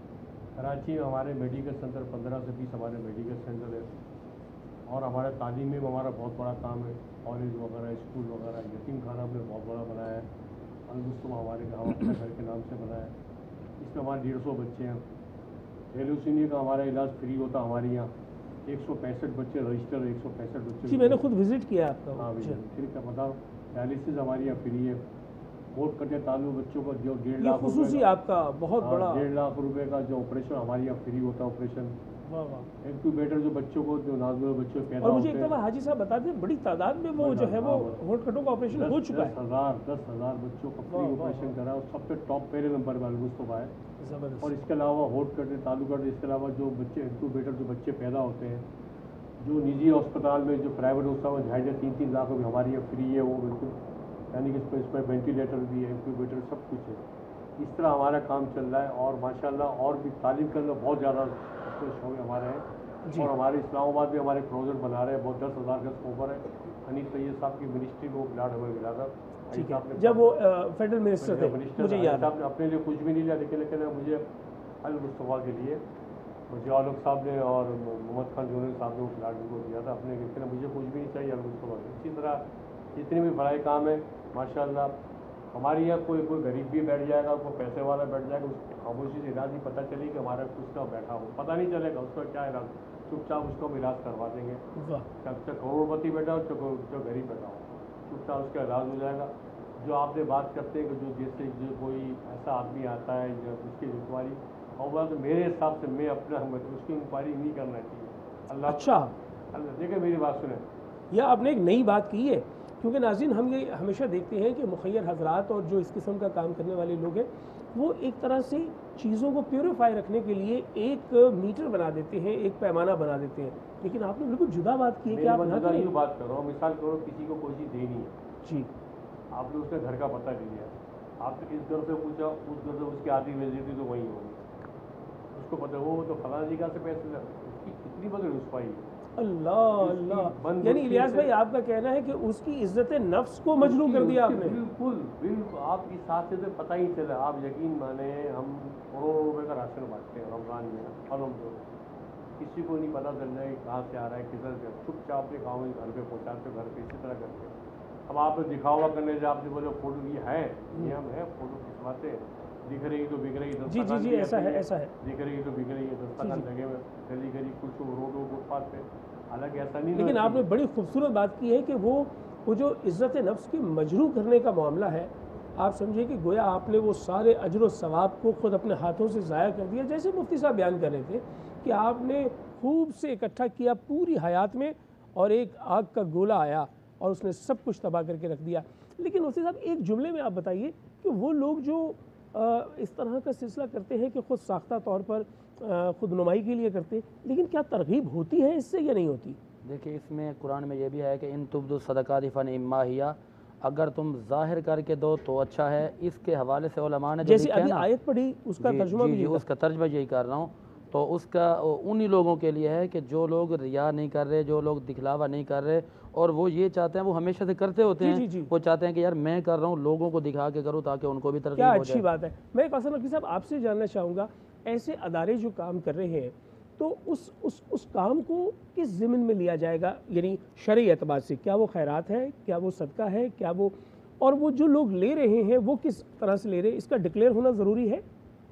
کراچی میں ہمارے میڈیکل سینٹر 15 سے 20 ہمارے میڈیکل سینٹر ہے, اور ہمارے تعلیم میں ہمارا بہت بڑا کام ہے. کالج وغیرہ, اسکول وغیرہ, یتیم خانہ ہم نے بہت بڑا بنایا ہے. المصطفیٰ ہمارے گاؤں اپنے گھر کے نام سے بنایا ہے. اس میں ہمارے 150 بچے ہیں. تھیلیسیمیا کا ہمارا علاج فری ہوتا ہمارے یہاں. 165 بچے رجسٹر, 165 بچے. جی میں نے خود وزٹ کیا آپ کا. ہاں پھر کیا بتاؤ, ڈائلسس ہمارے یہاں فری ہے. ووٹ کٹے تعلق بچوں کا جو 1.5 لاکھ خصوصی آپ کا بہت بڑا 1.5 لاکھ روپے کا جو آپریشن ہمارے یہاں فری ہوتا ہے. آپریشن انکیوبیٹر جو بچوں کو, جو نازل بچوں پیدا اور مجھے ہوتے ایک دفعہ حاجی صاحب بتا دیں, بڑی تعداد میں وہ جو ہے وہ ہونٹ کٹوں کا آپریشن ہو چکا ہے. 10,000 بچوں کا فری آپریشن کرا, اور سب سے ٹاپ پہلے نمبر پہ المصطفیٰ ہے. اور اس کے علاوہ ہونٹ کٹے تعلق کرتے, اس کے علاوہ جو بچے انکیوبیٹر جو بچے پیدا ہوتے ہیں جو نجی ہسپتال میں, جو پرائیویٹ ہسپتال میں 2.5-3 لاکھ روپے ہمارے یہاں فری ہے وہ بالکل, یعنی کہ اس میں وینٹیلیٹر بھی ہے, انکیوبیٹر سب کچھ ہے. اس طرح ہمارا کام چل رہا ہے. اور ماشاءاللہ اور بھی تعلیم کے اندر بہت زیادہ شعبے ہمارے ہیں. اور ہمارے اسلام آباد میں ہمارے پروجیکٹ بنا رہے ہیں, بہت 10,000 کا اسکوپر ہے. حنیف طیب صاحب کی منسٹری کو پلاٹ ہمیں ملا تھا جب وہ فیڈرل منسٹر تھے, مجھے یاد ہے. اپنے لیے کچھ بھی نہیں لیا, لیکن مجھے المصطفیٰ کے لیے مجھے عالق صاحب نے اور محمد خان جونی صاحب نے وہ پلاٹ ان کو دیا تھا اپنے, لیکن مجھے کچھ بھی نہیں چاہیے المصطفیٰ سے. اسی طرح جتنے بھی بڑے کام ہیں ماشاءاللہ ہمارے یہاں کوئی غریب بھی بیٹھ جائے گا, کوئی پیسے والا بیٹھ جائے گا, اس خاموشی سے علاج نہیں پتہ چلے کہ ہمارا کچھ کا بیٹھا ہو, پتہ نہیں چلے گا اس کا کیا علاج, چپ چاپ اس کو ہم علاج کروا دیں گے. چاہے کروڑ پتی بیٹھا ہو, چاہے غریب بیٹھا ہو, چپ چاپ اس کا علاج ہو جائے گا. جو آپ نے بات کرتے ہیں کہ جو جیسے جو کوئی ایسا آدمی آتا ہے جو اس کی انکوائری, اور تو میرے حساب سے میں اپنا اس کی انکوائری نہیں کرنا چاہیے. اللہ دیکھیں میری بات سنیں, یہ آپ نے ایک نئی بات کی ہے, کیونکہ ناظرین ہم یہ ہمیشہ دیکھتے ہیں کہ مخیر حضرات اور جو اس قسم کا کام کرنے والے لوگ ہیں وہ ایک طرح سے چیزوں کو پیوریفائی رکھنے کے لیے ایک میٹر بنا دیتے ہیں, ایک پیمانہ بنا دیتے ہیں. لیکن آپ نے بالکل جدا بات کی ہے کہ آپ نہ کریں. بات کر رہا ہوں, مثال کرو کسی کو کوئی چیز دینی ہے, جی آپ نے اس نے گھر کا پتہ لیا, आप इस घर से पूछा, उस घर से उसकी आधी बेइज्जती तो वहीं होगी, उसको पता वो तो फलाना जी का से पैसे उसकी कितनी बड़ी रुसवाई है। अल्लाह अल्लाह, यानी इलियास भाई आपका कहना है कि उसकी इज्जत नफ्स को मजलू कर दिया आपने। बिल्कुल बिल्कुल, आप इस हाथ से पता ही चला, आप यकीन माने हम करोड़ों रुपए का राशन बांटते हैं रमजान में, फलों को किसी को नहीं पता चल रहा है कहाँ से आ रहा है, किधर से, चुपचाप अपने गाँव में घर पे पहुँचाते, घर पे इसी तरह करते। अब आप दिखावा करने से आपने बोले फोटो ये है, नियम है, फोटो खिंचवाते हैं, दिख रही तो बिक रही, जी जी जी, ऐसा है ऐसा है, दिख रही तो बिक रही है, दस्तखान लगे हुए गली गली कुछ रोडों फुटपाथ पे, हालांकि ऐसा नहीं। लेकिन आपने बड़ी खूबसूरत बात की है कि वो जो इज़्ज़त नफ्स की मजरू करने का मामला है, आप समझिए कि गोया आपने वो सारे अजर व सवाब को खुद अपने हाथों से ज़ाया कर दिया। जैसे मुफ्ती साहब बयान कर रहे थे कि आपने खूब से इकट्ठा किया पूरी हयात में, और एक आग का गोला आया और उसने सब कुछ तबाह करके रख दिया। लेकिन मुफ्ती साहब एक जुमले में आप बताइए कि वो लोग जो इस तरह का सिलसिला करते हैं कि ख़ुद साख्ता तौर पर खुद नुमाई के लिए करते, लेकिन क्या तरगीब होती है इससे या नहीं होती? देखिए, इसमें कुरान में ये भी है कि इन तुब्दु सदकात फन इम्मा हिया, अगर तुम जाहिर करके दो तो अच्छा है। इसके हवाले से उलमा ने जैसे अभी आयत पढ़ी उसका तर्जुमा भी उसका तर्जुमा यही कर रहा हूँ, तो उसका उन्हीं लोगों के लिए है कि जो लोग रिया नहीं कर रहे, जो लोग दिखलावा नहीं कर रहे, और वो ये चाहते हैं, वो हमेशा से करते होते हैं, वो चाहते हैं कि यार मैं कर रहा हूँ, लोगों को दिखा के करूँ ताकि उनको भी तरकीब हो जाए। अच्छी बात है। मैं एक असल साहब आपसे जानना चाहूँगा, ऐसे अदारे जो काम कर रहे हैं तो उस काम को किस ज़मीन में लिया जाएगा, यानी शरई एतबार से, क्या वो खैरात है, क्या वो सदका है, क्या वो, और वो जो लोग ले रहे हैं वो किस तरह से ले रहे हैं, इसका डिक्लेयर होना ज़रूरी है?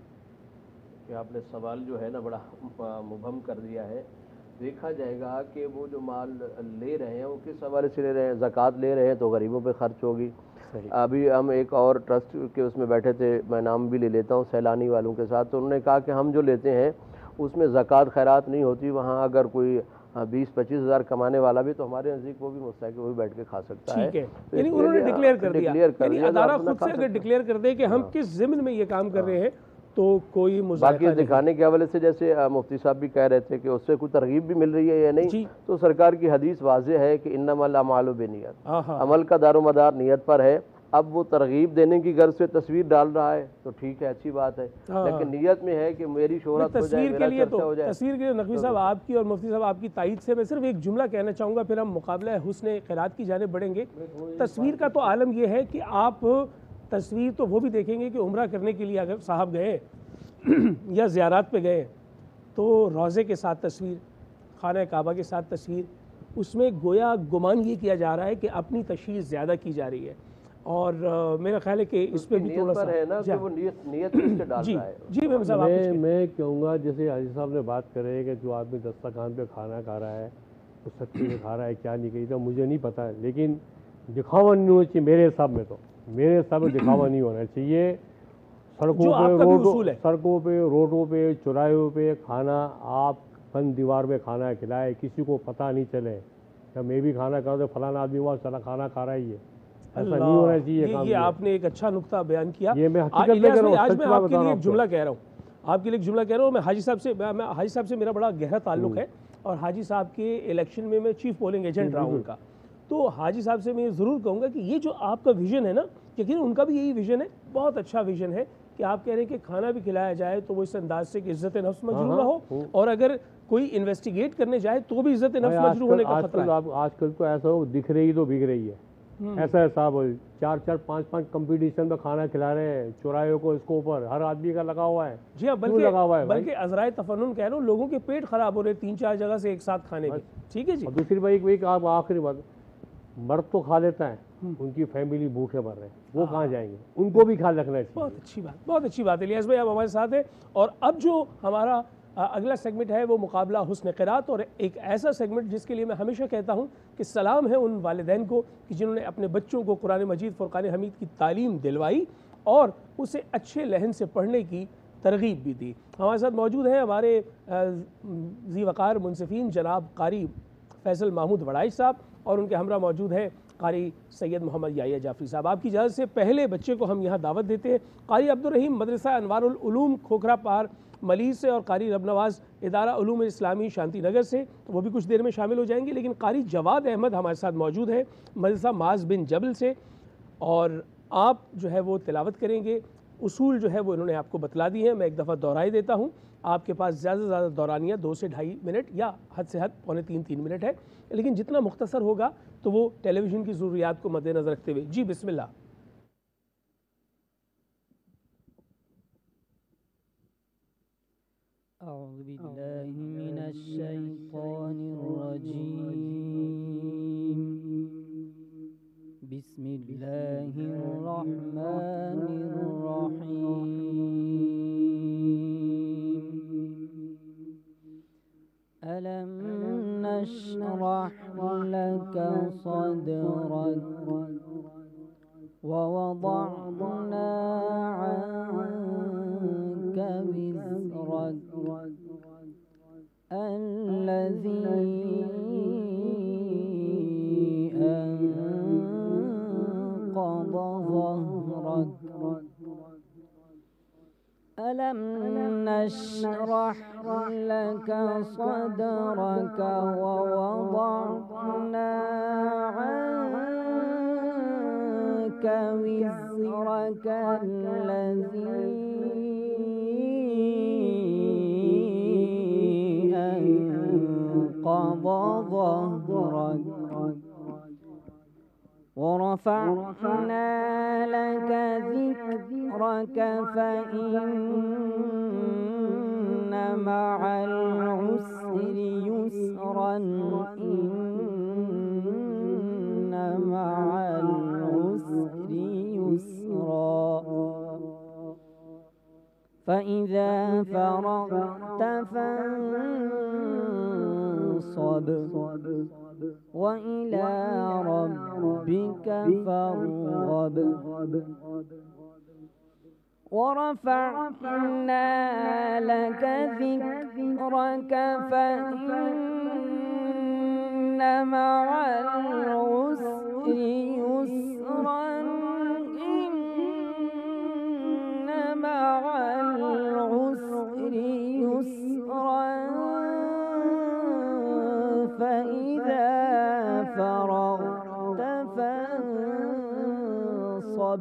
कि आपने सवाल जो है ना बड़ा मुबहम कर दिया है। देखा जाएगा कि वो जो माल ले रहे हैं वो किस हवाले से ले रहे हैं। ज़कात ले रहे हैं तो गरीबों पे खर्च होगी। अभी हम एक और ट्रस्ट के उसमें बैठे थे, मैं नाम भी ले लेता हूँ, सैलानी वालों के साथ, तो उन्होंने कहा कि हम जो लेते हैं उसमें ज़कात खैरात नहीं होती, वहाँ अगर कोई 20-25 हज़ार कमाने वाला भी तो हमारे नज़दीक वो भी मुस्तैक वो भी बैठ के खा सकता है। तो यानी उन्होंने डिक्लेयर कर दिया, यानी अदारा खुद से अगर डिक्लेयर कर दे कि हम किस ज़मीन में ये काम कर रहे हैं तो कोई बाकी दिखाने के हवाले से, जैसे मुफ्ती साहब भी कह रहे थे कि उससे कोई तरगीब भी मिल रही है या नहीं, तो सरकार की हदीस वाज़ेह है कि इन्नमल अमालु बिन्नियत, अमल का दारोमदार नियत पर है। अब वो तरगीब देने की गर्ज से तस्वीर डाल रहा है तो ठीक है, अच्छी बात है, लेकिन नियत में है कि मेरी शोहरत हो जाए, मेरा चर्चा हो जाए। तस्वीर के लिए नकवी साहब आपकी और मुफ्ती साहब आपकी तायद से मैं सिर्फ एक जुमला कहना चाहूँगा, फिर हम मुकाबला हुस्न क़िरात की जानिब बढ़ेंगे। तस्वीर का तो आलम यह है कि आप तस्वीर तो वो भी देखेंगे कि उम्रा करने के लिए अगर साहब गए या ज़ियारत पे गए तो रोज़े के साथ तस्वीर, खाना काबा के साथ तस्वीर, उसमें गोया गुमान ये किया जा रहा है कि अपनी तशहीर ज़्यादा की जा रही है, और मेरा ख्याल है कि इस पर भी थोड़ा सा है ना कि वो नियत किससे डाल रहा है। जी मैं कहूँगा, जैसे हाजी साहब ने बात करे कि जो आदमी दस्तरखान पे खाना खा रहा है वो सच्चे में खा रहा है क्या नहीं कही, तो मुझे नहीं पता, लेकिन दिखावा नहीं होना चाहिए मेरे हिसाब में, तो मेरे हिसाब में दिखावा नहीं होना चाहिए। सड़कों पे रोडों पे चौराहों पे खाना आप बंद दीवार में खाना खिलाए, किसी को पता नहीं चले क्या मैं भी खाना खा रहा, फलाना आदमी वहाँ चला खाना खा रहा है, ये ऐसा नहीं होना चाहिए। ये आपने एक अच्छा नुक्ता बयान किया। ये मैं आज मैं आपके लिए एक जुमला कह रहा हूँ, आपके लिए एक जुमला कह रहा हूँ। मैं हाजी साहब से मेरा बड़ा गहरा ताल्लुक है, और हाजी साहब के इलेक्शन में मैं चीफ पोलिंग एजेंट रहा हूँ उनका, तो हाजी साहब से मैं ज़रूर कहूँगा कि ये जो आपका विज़न है ना, यकीन उनका भी यही विज़न है, बहुत अच्छा विज़न है कि आप कह रहे हैं कि खाना भी खिलाया जाए तो वो इस अंदाज से कि इज़्ज़त नफ्स मजरूह ना हो, और अगर कोई इन्वेस्टिगेट करने जाए तो भी इज़्ज़त नफ्स मजरूह होने का खतरा है। आजकल तो ऐसा हो, दिख रही तो बिक रही है, ऐसा हिसाब हो, 4-4, 5-5 कंपटीशन में खाना खिला रहे हैं चौराहे को, इसको ऊपर हर आदमी का लगा हुआ है। जी हाँ, बल्कि अज़राए तफन्नुन कह रहा हूँ, लोगों के पेट खराब हो रहे 3-4 जगह से एक साथ खाने के। ठीक है जी। दूसरी भाई आप आखिरी बात, मर्द तो खा लेता है, उनकी फैमिली भूखे मर रहे हैं, वो कहाँ जाएंगे, उनको भी ख्याल रखना चाहिए। बहुत अच्छी बात, बहुत अच्छी बात है। इलियास भाई आप हमारे साथ हैं, और अब जो हमारा अगला सेगमेंट है वो मुकाबला हुस्न क़िरात, और एक ऐसा सेगमेंट जिसके लिए मैं हमेशा कहता हूँ कि सलाम है उन वालिदैन को कि जिन्होंने अपने बच्चों को कुरान मजीद फ़ुरक़ान हमीद की तालीम दिलवाई और उसे अच्छे लहन से पढ़ने की तरगीब भी दी। हमारे साथ मौजूद हैं हमारे ज़ी वक़ार मुनसिफ़ीन जनाब कारी फैसल महमूद वड़ाइश साहब, और उनके हमरा मौजूद हैं कारी सैयद मोहम्मद याहिया जाफ़री साहब। आपकी इजाज़त से पहले बच्चे को हम यहाँ दावत देते हैं कारी अब्दुर्रहीम मदरसा अनवारुल उलूम खोखरा पार मलीज़ से, और कारी रबनवाज इदारा उलूम इस्लामी शांति नगर से, तो वो भी कुछ देर में शामिल हो जाएंगे। लेकिन कारी जवाद अहमद हमारे साथ मौजूद है मदरसा माज बिन जबल से, और آپ جو ہے وہ تلاوت کریں گے. اصول جو ہے وہ انہوں نے آپ کو بتلا دی ہیں. میں ایک دفعہ دہرائے دیتا ہوں. آپ کے پاس زیادہ سے زیادہ دورانیہ 2 سے 2.5 منٹ یا حد سے حد پونے 3 منٹ ہے, لیکن جتنا مختصر ہوگا تو وہ ٹیلی ویژن کی ضروریات کو مد نظر رکھتے ہوئے. جی بسم اللہ. أعوذ بالله من الشيطان الرجيم. بسم الله الرحمن الرحيم. ألم نشرح لك صدرك ووضعنا عنك وزرك الذي أنقض ظهرك. ألم نشرح لك صدرك ووضعنا عنك وزرك الذي أنقض ظهرك ورفعنا لك ذكرك فإن مع العسر يسرا إن مع العسر يسرا فإذا فرغت فانصب وإلى ربك فارغب. ورفعنا لك ذكرك فإن مع العسر يسرا إن مع العسر يسرا فإذا فرغت فانصب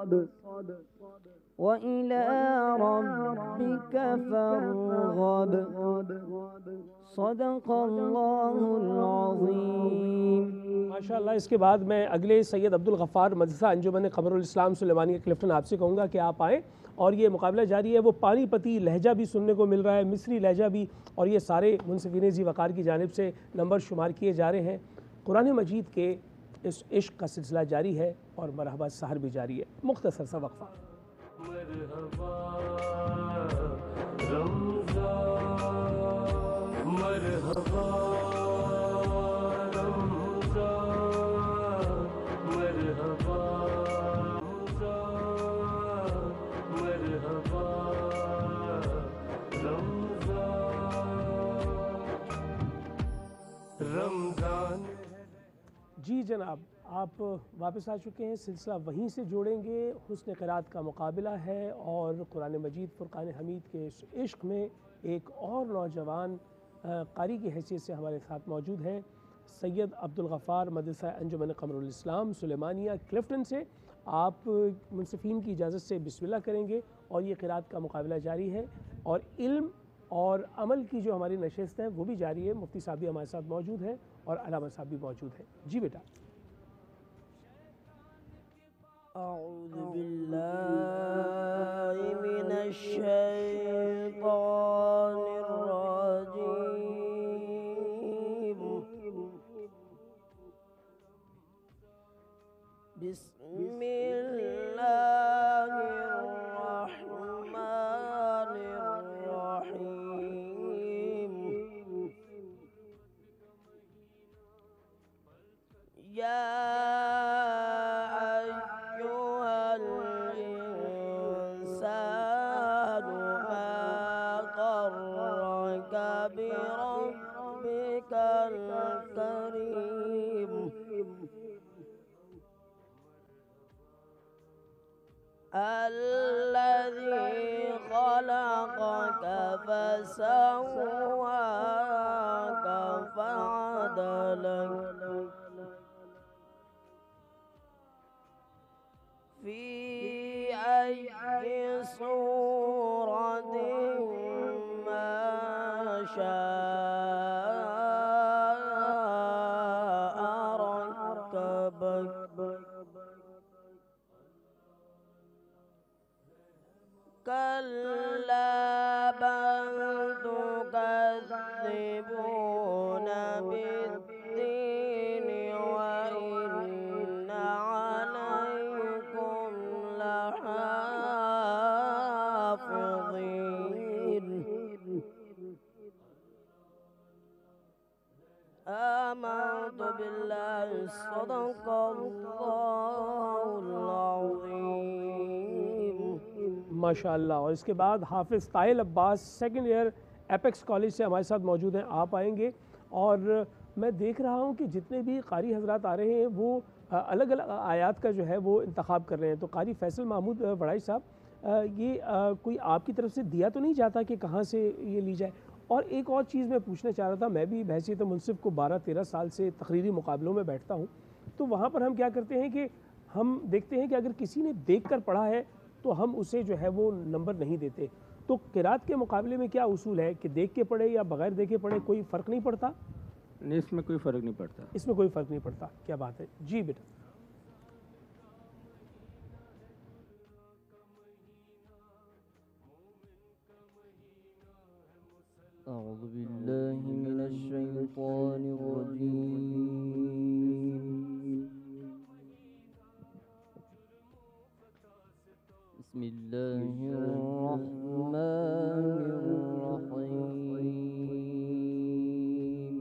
وإلى ربك فارغب. صدق اللہ العظیم. ماشاءاللہ. اس کے بعد میں اگلے سید عبدالغفار مدرسہ انجمن قمر الاسلام سلیمانیہ کلفٹن آپ سے کہوں گا کہ آپ آئیں اور یہ مقابلہ جاری ہے. وہ پانی پتی لہجہ بھی سننے کو مل رہا ہے, مصری لہجہ بھی, اور یہ سارے منصفین ذی وقار کی جانب سے نمبر شمار کیے جا رہے ہیں. قرآن مجید کے اس عشق کا سلسلہ جاری ہے اور مرحبا سحر بھی جاری ہے. مختصر سا وقفہ. مرحبا رمضان مرحبا رمضان مرحبا مرحبا رمضان. جی جناب, آپ واپس آ چکے ہیں. سلسلہ وہیں سے جوڑیں گے. حسن قرات کا مقابلہ ہے اور قرآن مجید فرقان حمید کے اس عشق میں ایک اور نوجوان قاری کی حیثیت سے ہمارے ساتھ موجود ہیں. سید عبدالغفار مدرسہ انجمن قمر الاسلام سلیمانیہ کلفٹن سے. آپ منصفین کی اجازت سے بسم اللہ کریں گے اور یہ قرات کا مقابلہ جاری ہے اور علم اور عمل کی جو ہماری نشست ہے وہ بھی جاری ہے. مفتی صاحب بھی ہمارے ساتھ موجود ہیں اور علامہ صاحب بھی موجود ہیں. جی بیٹا. اعوذ باللہ من الشیطان الرجیم. بسم اللہ الرحمن الرحیم. یا بربك الكريم الذي خلقك فسواك فعدلك في ركبك كلا بل تكذبون بالدين وإن عليكم لحافظين آمنت بالله صدق الله العظيم. ماشاءاللہ. اور اس کے بعد Hafiz Tahil Abbas second year Apex college سے ہمارے ساتھ موجود ہیں. آپ آئیں گے اور میں دیکھ رہا ہوں کہ جتنے بھی قاری حضرات آ رہے ہیں وہ الگ الگ آیات کا جو ہے وہ انتخاب کر رہے ہیں. تو قاری فیصل محمود وڑائی صاحب یہ کوئی آپ کی طرف سے دیا تو نہیں جاتا کہ کہاں سے یہ لی جائے؟ اور ایک اور چیز میں پوچھنا چاہ رہا تھا، میں بھی بحیثیت منصف کو 12-13 سال سے تقریری مقابلوں میں بیٹھتا ہوں، تو وہاں پر ہم کیا کرتے ہیں کہ ہم دیکھتے ہیں کہ اگر کسی نے دیکھ کر پڑھا ہے تو ہم اسے جو ہے وہ نمبر نہیں دیتے. تو قرات کے مقابلے میں کیا اصول ہے کہ دیکھ کے پڑھے یا بغیر دیکھے پڑھے کوئی فرق نہیں پڑتا؟ نہیں، اس میں کوئی فرق نہیں پڑتا. اس میں کوئی فرق نہیں پڑتا. کیا بات ہے جی بیٹا. أعوذ بالله من الشيطان الرجيم. بسم الله الرحمن الرحيم.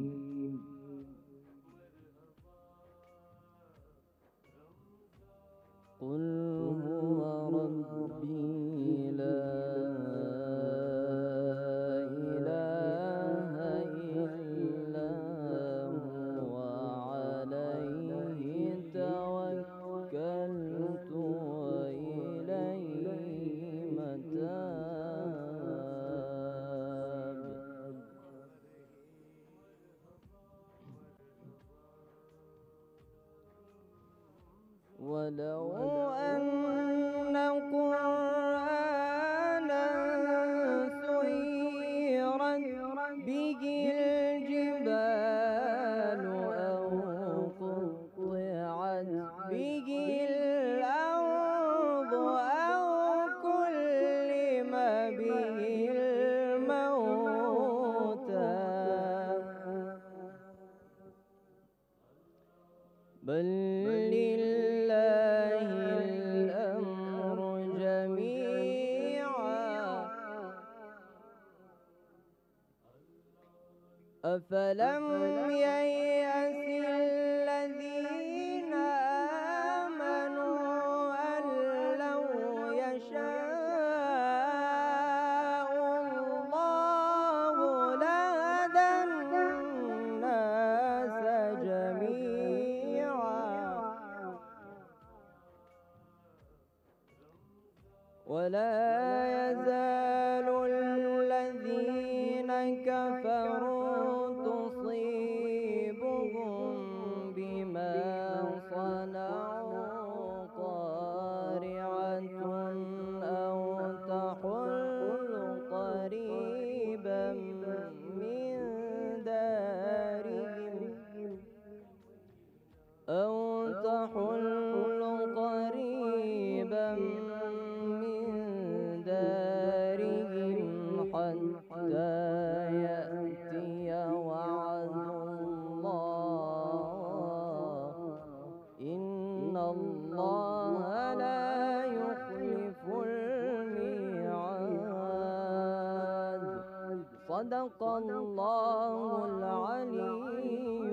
قل هو ربي لا إله إلا هو عليه توكلت وإليه متاب. ولو أن قرآنا سيرت به الجبال أو قطعت به الأرض أو كلم به الموتى بل لله الأمر جميعا أفلم ييأس الذين آمنوا أن لو يشاء الله لهدى الناس جميعا ولا يزال الذين كفروا تصيبهم بما صنعوا قارعة أو تحل قريبا من دارهم أو تحل قريبا من دارهم حتى يأتي وعد الله إن الله لا يخلف الميعاد. صدق الله العلي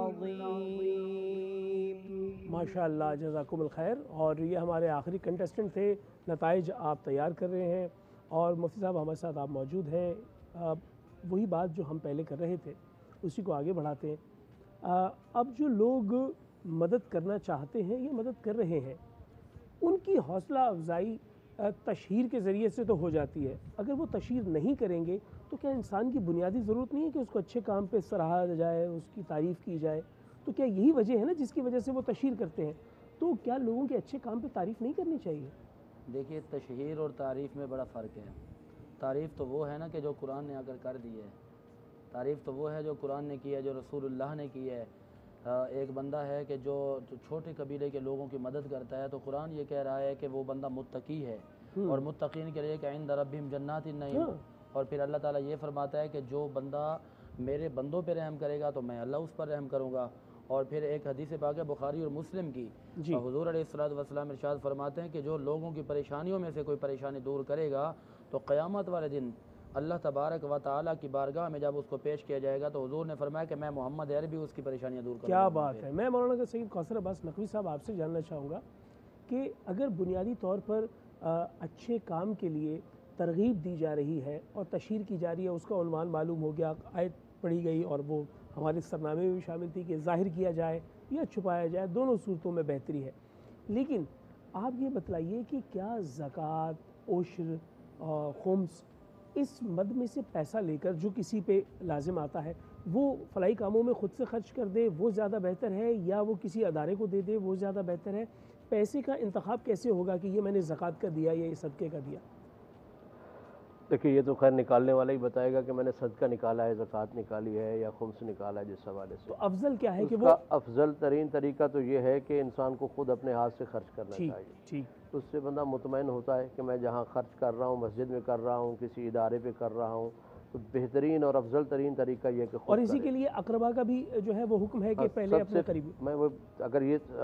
العظيم. ماشاءاللہ جزاکم الخیر. اور یہ ہمارے آخری کنٹیسٹنٹ تھے. نتائج آپ تیار کر رہے ہیں اور مفتی صاحب ہمارے ساتھ آپ موجود ہیں. وہی بات جو ہم پہلے کر رہے تھے اسی کو آگے بڑھاتے ہیں. اب جو لوگ مدد کرنا چاہتے ہیں یا مدد کر رہے ہیں ان کی حوصلہ افزائی تشہیر کے ذریعے سے تو ہو جاتی ہے. اگر وہ تشہیر نہیں کریں گے تو کیا انسان کی بنیادی ضرورت نہیں ہے کہ اس کو اچھے کام پہ سراہا جائے، اس کی تعریف کی جائے؟ تو کیا یہی وجہ ہے نا جس کی وجہ سے وہ تشہیر کرتے ہیں؟ تو کیا لوگوں کے اچھے کام پہ تعریف نہیں کرنی چاہیے؟ دیکھیے، تشہیر اور تعریف میں بڑا فرق ہے. تعریف تو وہ ہے نا کہ جو قرآن نے اگر کر دی ہے، تعریف تو وہ ہے جو قرآن نے کی ہے، جو رسول اللہ نے کی ہے۔ ایک بندہ ہے کہ جو چھوٹے قبیلے کے لوگوں کی مدد کرتا ہے، تو قرآن یہ کہہ رہا ہے کہ وہ بندہ متقی ہے، اور متقین کے لیے کہ عند ربہم جنات النعیم۔ اور پھر اللہ تعالیٰ یہ فرماتا ہے کہ جو بندہ میرے بندوں پہ رحم کرے گا تو میں اللہ اس پر رحم کروں گا۔ اور پھر ایک حدیث پاک ہے بخاری اور مسلم کی، حضور علیہ الصلوۃ والسلام ارشاد فرماتے ہیں کہ جو لوگوں کی پریشانیوں میں سے کوئی پریشانی دور کرے گا تو قیامت والے دن اللہ تبارک و تعالیٰ کی بارگاہ میں جب اس کو پیش کیا جائے گا تو حضور نے فرمایا کہ میں محمد عربی اس کی پریشانیاں دور کروں گا۔ کیا بات ہے۔ میں مولانا سید کوثر عباس نقوی صاحب آپ سے جاننا چاہوں گا کہ اگر بنیادی طور پر اچھے کام کے لیے ترغیب دی جا رہی ہے اور تشہیر کی جا رہی ہے، اس کا عنوان معلوم ہو گیا، آیت پڑھی گئی اور وہ ہمارے سرنامے میں بھی شامل تھی کہ ظاہر کیا جائے یا چھپایا جائے، دونوں صورتوں میں بہتری ہے، لیکن آپ یہ بتلائیے کہ کیا زکوٰۃ، عشر، خمس، اس مد میں سے پیسہ لے کر جو کسی پہ لازم آتا ہے وہ فلاحی کاموں میں خود سے خرچ کر دے وہ زیادہ بہتر ہے، یا وہ کسی ادارے کو دے دے وہ زیادہ بہتر ہے؟ پیسے کا انتخاب کیسے ہوگا کہ یہ میں نے زکوٰۃ کا دیا یا یہ صدقے کا دیا؟ دیکھیے یہ تو خیر نکالنے والا ہی بتائے گا کہ میں نے صدقہ نکالا ہے، زکوٰۃ نکالی ہے یا خمس نکالا ہے، جس حوالے سے تو افضل کیا ہے کہ اس وہ کا افضل ترین طریقہ تو یہ ہے کہ انسان کو خود اپنے ہاتھ سے خرچ کرنا چاہیے۔ ٹھیک، اس سے بندہ مطمئن ہوتا ہے کہ میں جہاں خرچ کر رہا ہوں، مسجد میں کر رہا ہوں، کسی ادارے پہ کر رہا ہوں، تو بہترین اور افضل ترین طریقہ یہ کہ خود اور اسی کرے۔ کے لیے اقربا کا بھی جو ہے وہ حکم ہے کہ پہلے اپنے قریبی، میں وہ اگر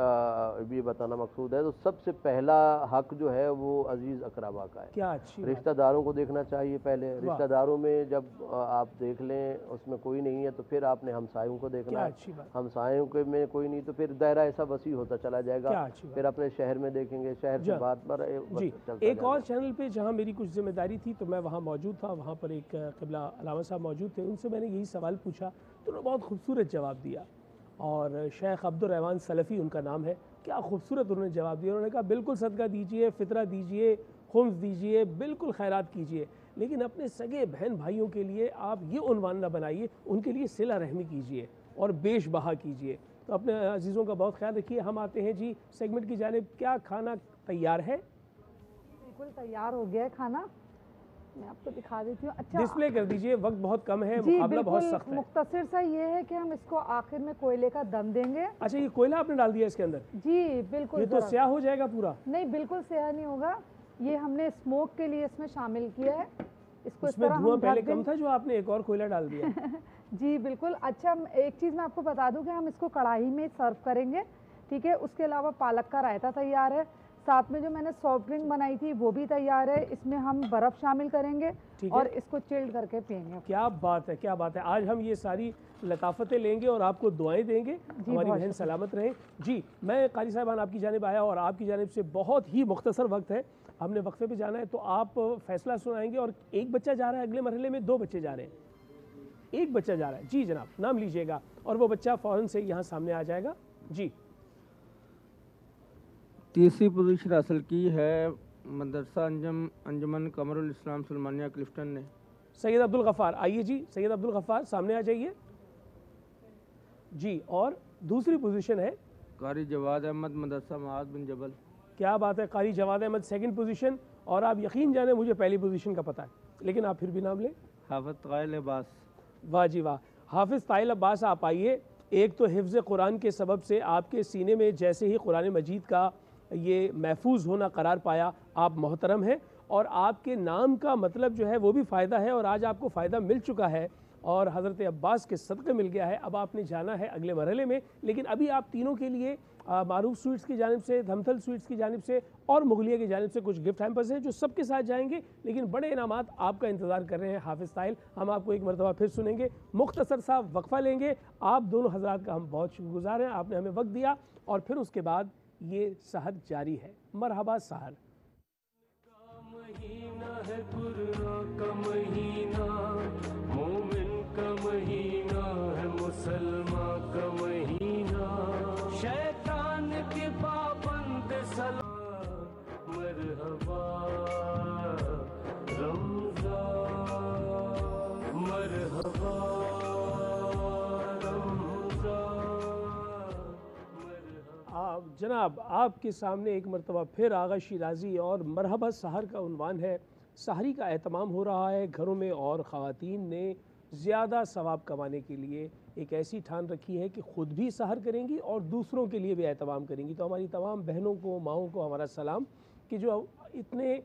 یہ بتانا مقصود ہے تو سب سے پہلا حق جو ہے وہ عزیز اقربا کا ہے۔ کیا اچھی رشتہ داروں کو دیکھنا چاہیے پہلے، رشتہ داروں میں جب آپ دیکھ لیں اس میں کوئی نہیں ہے تو پھر آپ نے ہمسایوں کو دیکھنا ہے، ہمسایوں کے میں کوئی نہیں تو پھر دائرہ ایسا وسیع ہوتا چلا جائے گا، پھر اپنے شہر میں دیکھیں گے، شہر سے بات پر ایک اور چینل پہ جہاں میری کچھ ذمہ داری تھی تو میں وہاں موجود تھا، وہاں پر ایک قبلہ علامہ صاحب موجود تھے، ان سے میں نے یہی سوال پوچھا تو انہوں نے بہت خوبصورت جواب دیا، اور شیخ عبد الرحمن سلفی ان کا نام ہے، کیا خوبصورت انہوں نے جواب دیا۔ انہوں نے کہا بالکل صدقہ دیجئے، فطرہ دیجئے، خمس دیجئے، بالکل خیرات کیجئے، لیکن اپنے سگے بہن بھائیوں کے لیے آپ یہ عنوان نہ بنائیے، ان کے لیے صلہ رحمی کیجئے اور بیش بہا کیجئے۔ تو اپنے عزیزوں کا بہت خیال رکھیے۔ ہم آتے ہیں جی سیگمنٹ کی جانب۔ کیا کھانا تیار ہے؟ بالکل تیار ہو گیا ہے کھانا، میں آپ کو دکھا دیتی ہوں۔ اچھا ڈسپلے کر دیجئے، وقت بہت کم ہے، جی مقابلہ بہت بالکل سخت ہے۔ مختصر سا یہ ہے کہ ہم اس کو آخر میں کوئلے کا دم دیں گے۔ اچھا یہ کوئلہ آپ نے ڈال دیا اس کے اندر؟ جی بالکل۔ یہ تو سیاہ ہو جائے گا پورا؟ نہیں بالکل سیاہ نہیں ہوگا، یہ ہم نے اسموک کے لیے اس میں شامل کیا ہے۔ اس کو اس میں دھواں پہلے کم تھا جو آپ نے ایک اور کوئلہ ڈال دیا؟ جی بالکل۔ اچھا ایک چیز میں آپ کو بتا دوں کہ ہم اس کو کڑاہی میں سرو کریں گے، ٹھیک ہے۔ اس کے علاوہ پالک کا رائتا تیار ہے، ساتھ میں جو میں نے سافٹ ڈرنک بنائی تھی وہ بھی تیار ہے، اس میں ہم برف شامل کریں گے اور اس کو چلڈ کر کے پئیں گے۔ کیا بات ہے، کیا بات ہے۔ آج ہم یہ ساری لطافتیں لیں گے اور آپ کو دعائیں دیں گے، ہماری بہن سلامت رہیں۔ جی میں قاری صاحبان آپ کی جانب آیا اور آپ کی جانب سے بہت ہی مختصر وقت ہے، ہم نے وقفے پہ جانا ہے، تو آپ فیصلہ سنائیں گے۔ اور ایک بچہ جا رہا ہے اگلے مرحلے میں، 2 بچے جا رہے ہیں؟ ایک بچہ جا رہا ہے، جی جناب نام لیجئے گا اور وہ بچہ فوراً سے یہاں سامنے آ جائے گا۔ جی تیسری پوزیشن حاصل کی ہے مدرسہ انجمن قمر الاسلام سلمانیہ کلفٹن نے۔ سید عبدالغفار آئیے جی، سید عبدالغفار سامنے آ جائیے جی۔ اور دوسری پوزیشن ہے قاری جواد احمد مدرسہ معاذ بن جبل۔ کیا بات ہے، قاری جواد احمد سیکنڈ پوزیشن، اور آپ یقین جانیں مجھے پہلی پوزیشن کا پتہ ہے لیکن آپ پھر بھی نام لیں۔ حافظ طائل عباس۔ واہ جی واہ، حافظ طائل عباس آپ آئیے۔ ایک تو حفظ قرآن کے سبب سے آپ کے سینے میں جیسے ہی قرآن مجید کا یہ محفوظ ہونا قرار پایا، آپ محترم ہیں، اور آپ کے نام کا مطلب جو ہے وہ بھی فائدہ ہے، اور آج آپ کو فائدہ مل چکا ہے اور حضرت عباس کے صدقے مل گیا ہے۔ اب آپ نے جانا ہے اگلے مرحلے میں، لیکن ابھی آپ تینوں کے لیے معروف سویٹس کی جانب سے، دھمتل سویٹس کی جانب سے اور مغلیہ کی جانب سے کچھ گفٹ ہیمپرز ہیں جو سب کے ساتھ جائیں گے، لیکن بڑے انعامات آپ کا انتظار کر رہے ہیں۔ حافظ طائل ہم آپ کو ایک مرتبہ پھر سنیں گے، مختصر سا وقفہ لیں گے۔ آپ دونوں حضرات کا ہم بہت شکر گزار ہیں، آپ نے ہمیں وقت دیا، اور پھر اس کے بعد یہ سحر جاری ہے۔ مرحبا سحر۔ مہینہ ہے قرآن کا مہینہ، مومن کا مہینہ ہے، مسلمان کا مہینہ، شیطان کے پابند سلام، مرحبا رمضان، مرحبا جناب آپ کے سامنے ایک مرتبہ پھر آغا شیرازی اور مرحبا سحر کا عنوان ہے۔ سحری کا اہتمام ہو رہا ہے گھروں میں، اور خواتین نے ज़्यादा सवाब कमाने के लिए एक ऐसी ठान रखी है कि ख़ुद भी सहर करेंगी और दूसरों के लिए भी एहतमाम करेंगी। तो हमारी तमाम बहनों को, माओं को हमारा सलाम कि जो इतने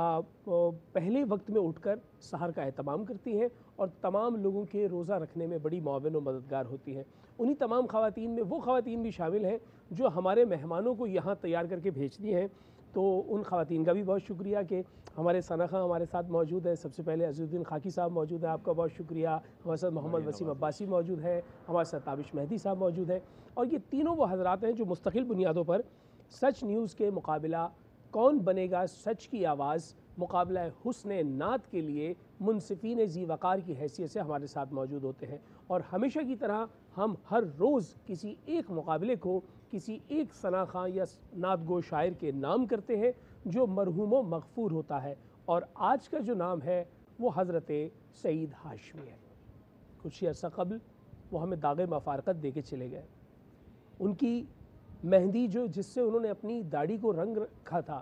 पहले वक्त में उठकर सहर का एहतमाम करती हैं और तमाम लोगों के रोज़ा रखने में बड़ी मुआविन और मददगार होती हैं। उन्हीं तमाम ख़वातीन में वो ख़वातीन भी शामिल हैं जो हमारे मेहमानों को यहाँ तैयार करके भेजती हैं। तो उन ख़वातीन का भी बहुत शुक्रिया कि हमारे सना खां हमारे साथ मौजूद है। सबसे पहले अज़ीज़ुद्दीन खाकी साहब मौजूद हैं, आपका बहुत शुक्रिया। हमारे साथ मोहम्मद वसीम अब्बासी मौजूद है, हमारे साथ ताबिश मेहदी साहब मौजूद है। और ये तीनों वो हज़रात हैं जो मुस्तकिल बुनियादों पर सच न्यूज़ के मुकाबला कौन बनेगा सच की आवाज़ मुकाबला हुस्न नात के लिए मुनसिफ़ीन ज़ी वक़ार की हैसियत से हमारे साथ मौजूद होते हैं। और हमेशा की तरह हम हर रोज़ किसी एक मुकाबले को किसी एक सना खां या नात गो शायर के नाम करते हैं जो मरहूम व मग़फ़ूर होता है। और आज का जो नाम है वो हज़रत सईद हाशमी है। कुछ ही अर्सा कबल वो हमें दाग़े मफ़ारक़त दे के चले गए। उनकी मेहंदी जो जिससे उन्होंने अपनी दाढ़ी को रंग रखा था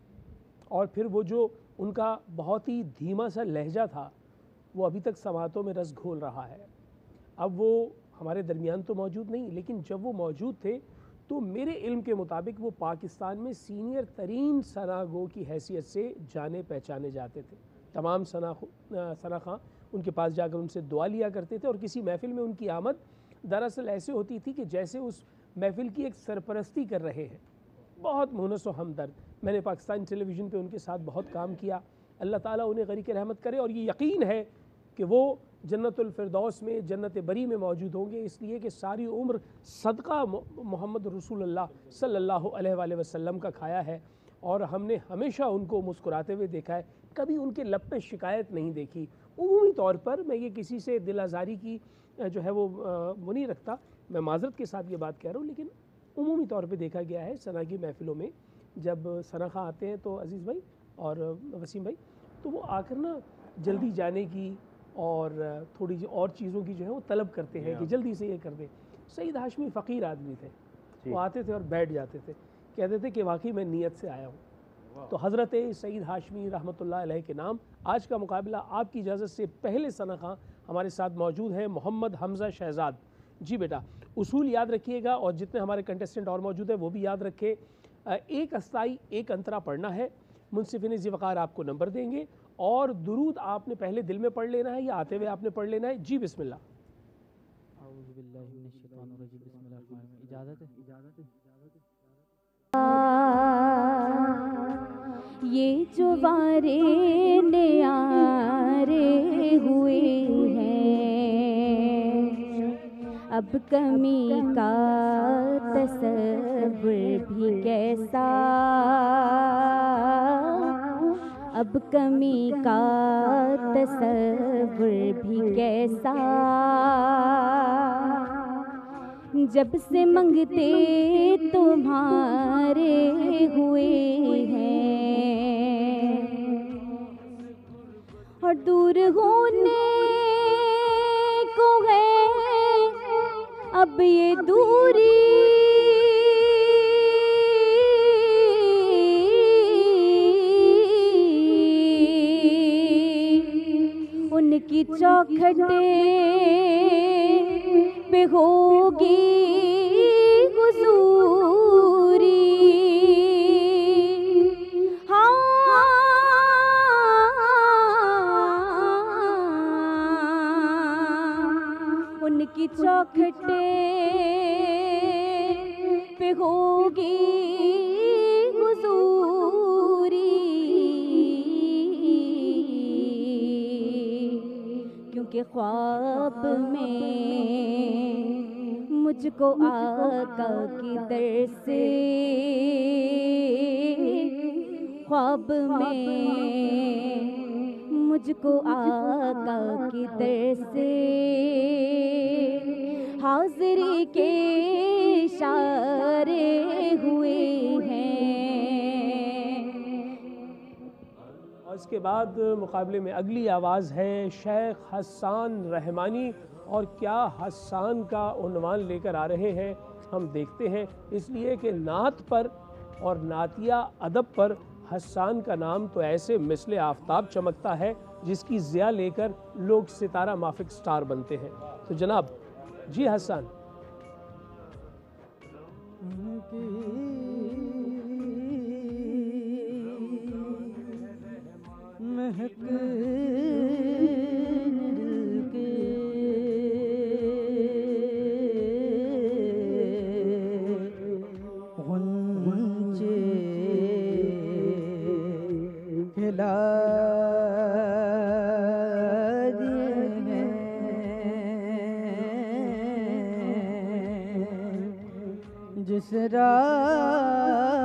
और फिर वो जो उनका बहुत ही धीमा सा लहजा था वो अभी तक समातों में रस घोल रहा है। अब वो हमारे दरमियान तो मौजूद नहीं, लेकिन जब वो मौजूद थे तो मेरे इल्म के मुताबिक वो पाकिस्तान में सीनियर तरीन सना गो की हैसियत से जाने पहचाने जाते थे। तमाम सना खां उनके पास जाकर उनसे दुआ लिया करते थे और किसी महफ़िल में उनकी आमद दरअसल ऐसे होती थी कि जैसे उस महफ़िल की एक सरपरस्ती कर रहे हैं। बहुत मुनस व हमदर्द। मैंने पाकिस्तान टेलीविज़न पे उनके साथ बहुत काम किया। अल्लाह ताला उन्हें गरीक रहमत करे और ये यकीन है कि वो जन्नतुल फिरदौस में जन्नत बरी में मौजूद होंगे, इसलिए कि सारी उम्र सदका मोहम्मद रसूलुल्लाह सल्लल्लाहु अलैहि वसल्लम का खाया है और हमने हमेशा उनको मुस्कुराते हुए देखा है। कभी उनके लब पे शिकायत नहीं देखी। उमूमी तौर पर मैं ये किसी से दिल आज़ारी की जो है वो नहीं रखता, मैं माज़रत के साथ ये बात कह रहा हूँ, लेकिन उमूमी तौर पे देखा गया है सना की महफ़िलों में जब सना खां आते हैं तो अज़ीज़ भाई और वसीम भाई तो वो आकर ना जल्दी जाने की और थोड़ी और चीज़ों की जो है वो तलब करते हैं कि जल्दी से ये कर दें। सईद हाशमी फ़कीर आदमी थे, वो आते थे और बैठ जाते थे, कहते थे कि वाकई मैं नीयत से आया हूँ। तो हज़रत सईद हाशमी रहमतुल्लाह अलैह के नाम आज का मुकाबला आपकी इजाज़त से पहले सना खां हमारे साथ मौजूद हैं मोहम्मद हमज़ा शहज़ाद। जी बेटा, उसूल याद रखिएगा और जितने हमारे कंटेस्टेंट और मौजूद है वो भी याद रखें। एक अस्ताई एक अंतरा पढ़ना है, मुनसिफ़ीन ज़ी वक़ार आपको नंबर देंगे और दुरूद आपने पहले दिल में पढ़ लेना है या आते हुए आपने पढ़ लेना है। जी बिस्मिल्लाह। इजाज़त है। ये जो वारे न्यारे हुए हैं अब कमी का तसव्वुर भी कैसा, अब कमी का तसव्वुर भी कैसा, जब से मंगते तुम्हारे हुए हैं और दूर होने को है अब ये दूरी, उनकी चौखटे पे होगी हुजूरी। हाँ उनकी चौखटे पे होगी हुजूरी, क्योंकि ख्वाब में मुझको आका की दर से, ख्वाब में मुझको आका की दर से हाज़िरी के इशारे हुए हैं। और इसके बाद मुकाबले में अगली आवाज़ है शेख हसन रहमानी और क्या हसन का उन्वान लेकर आ रहे हैं हम देखते हैं, इसलिए कि नात पर और नातिया अदब पर حسان کا نام تو ایسے مثل آفتاب چمکتا ہے جس کی ضیاء لے کر لوگ ستارہ مافک سٹار بنتے ہیں. تو جناب جی حسان. جس راہ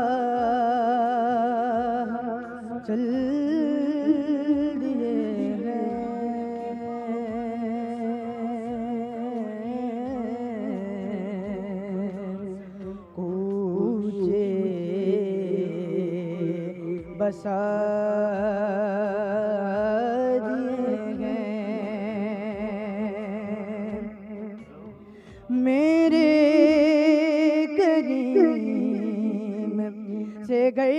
چل دیے کوچے بسا دیے میرے سے گئے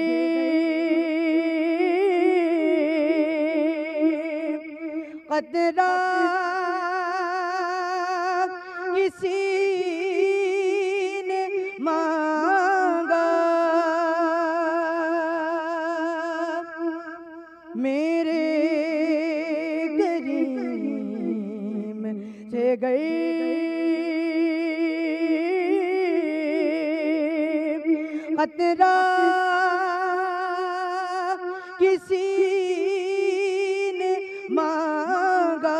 قطرہ کسی نے مانگا میرے کریم سے گئے قطرہ کسی نے مانگا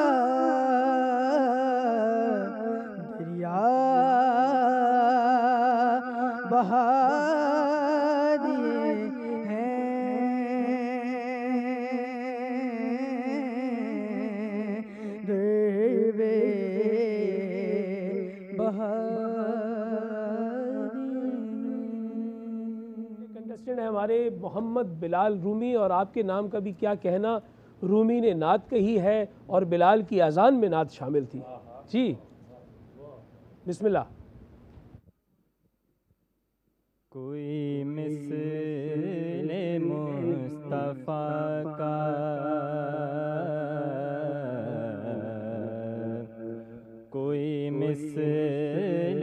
دریا بہا دیے ہیں دربے بہا. کنٹسٹنٹ ہے ہمارے محمد بلال رومی، اور آپ کے نام کا بھی کیا کہنا. رومی نے نعت کہی ہے اور بلال کی اذان میں نعت شامل تھی. جی بسم اللہ. کوئی مثل مصطفیٰ کا کوئی مثل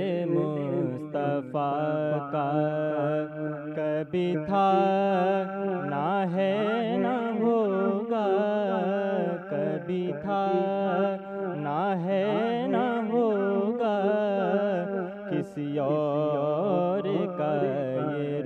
مصطفیٰ کا کبھی تھا نہ ہے نہ ہوگا کبھی تھا نہ ہے نہ ہوگا کسی اور کا یہ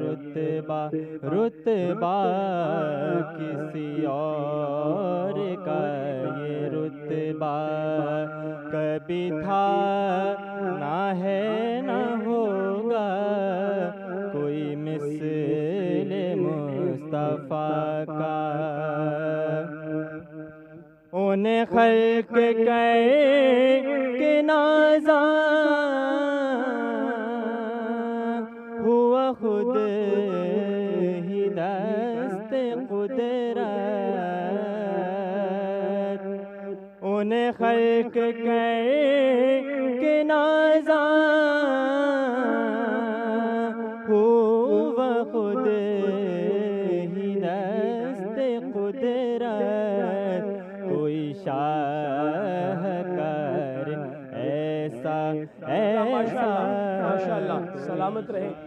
رتبہ کسی اور کا یہ رتبہ کبھی تھا نہ ہے نہ ہوگا کوئی مثل مصطفیٰ کا. انہیں خلق کہ نازاں ہوا خود ہی دست قدرت انہیں خلق کہ نازاں ہوا خود ہی دست قدرت کوئی شاہکار ایسا ماشاءاللہ سلامت رہے.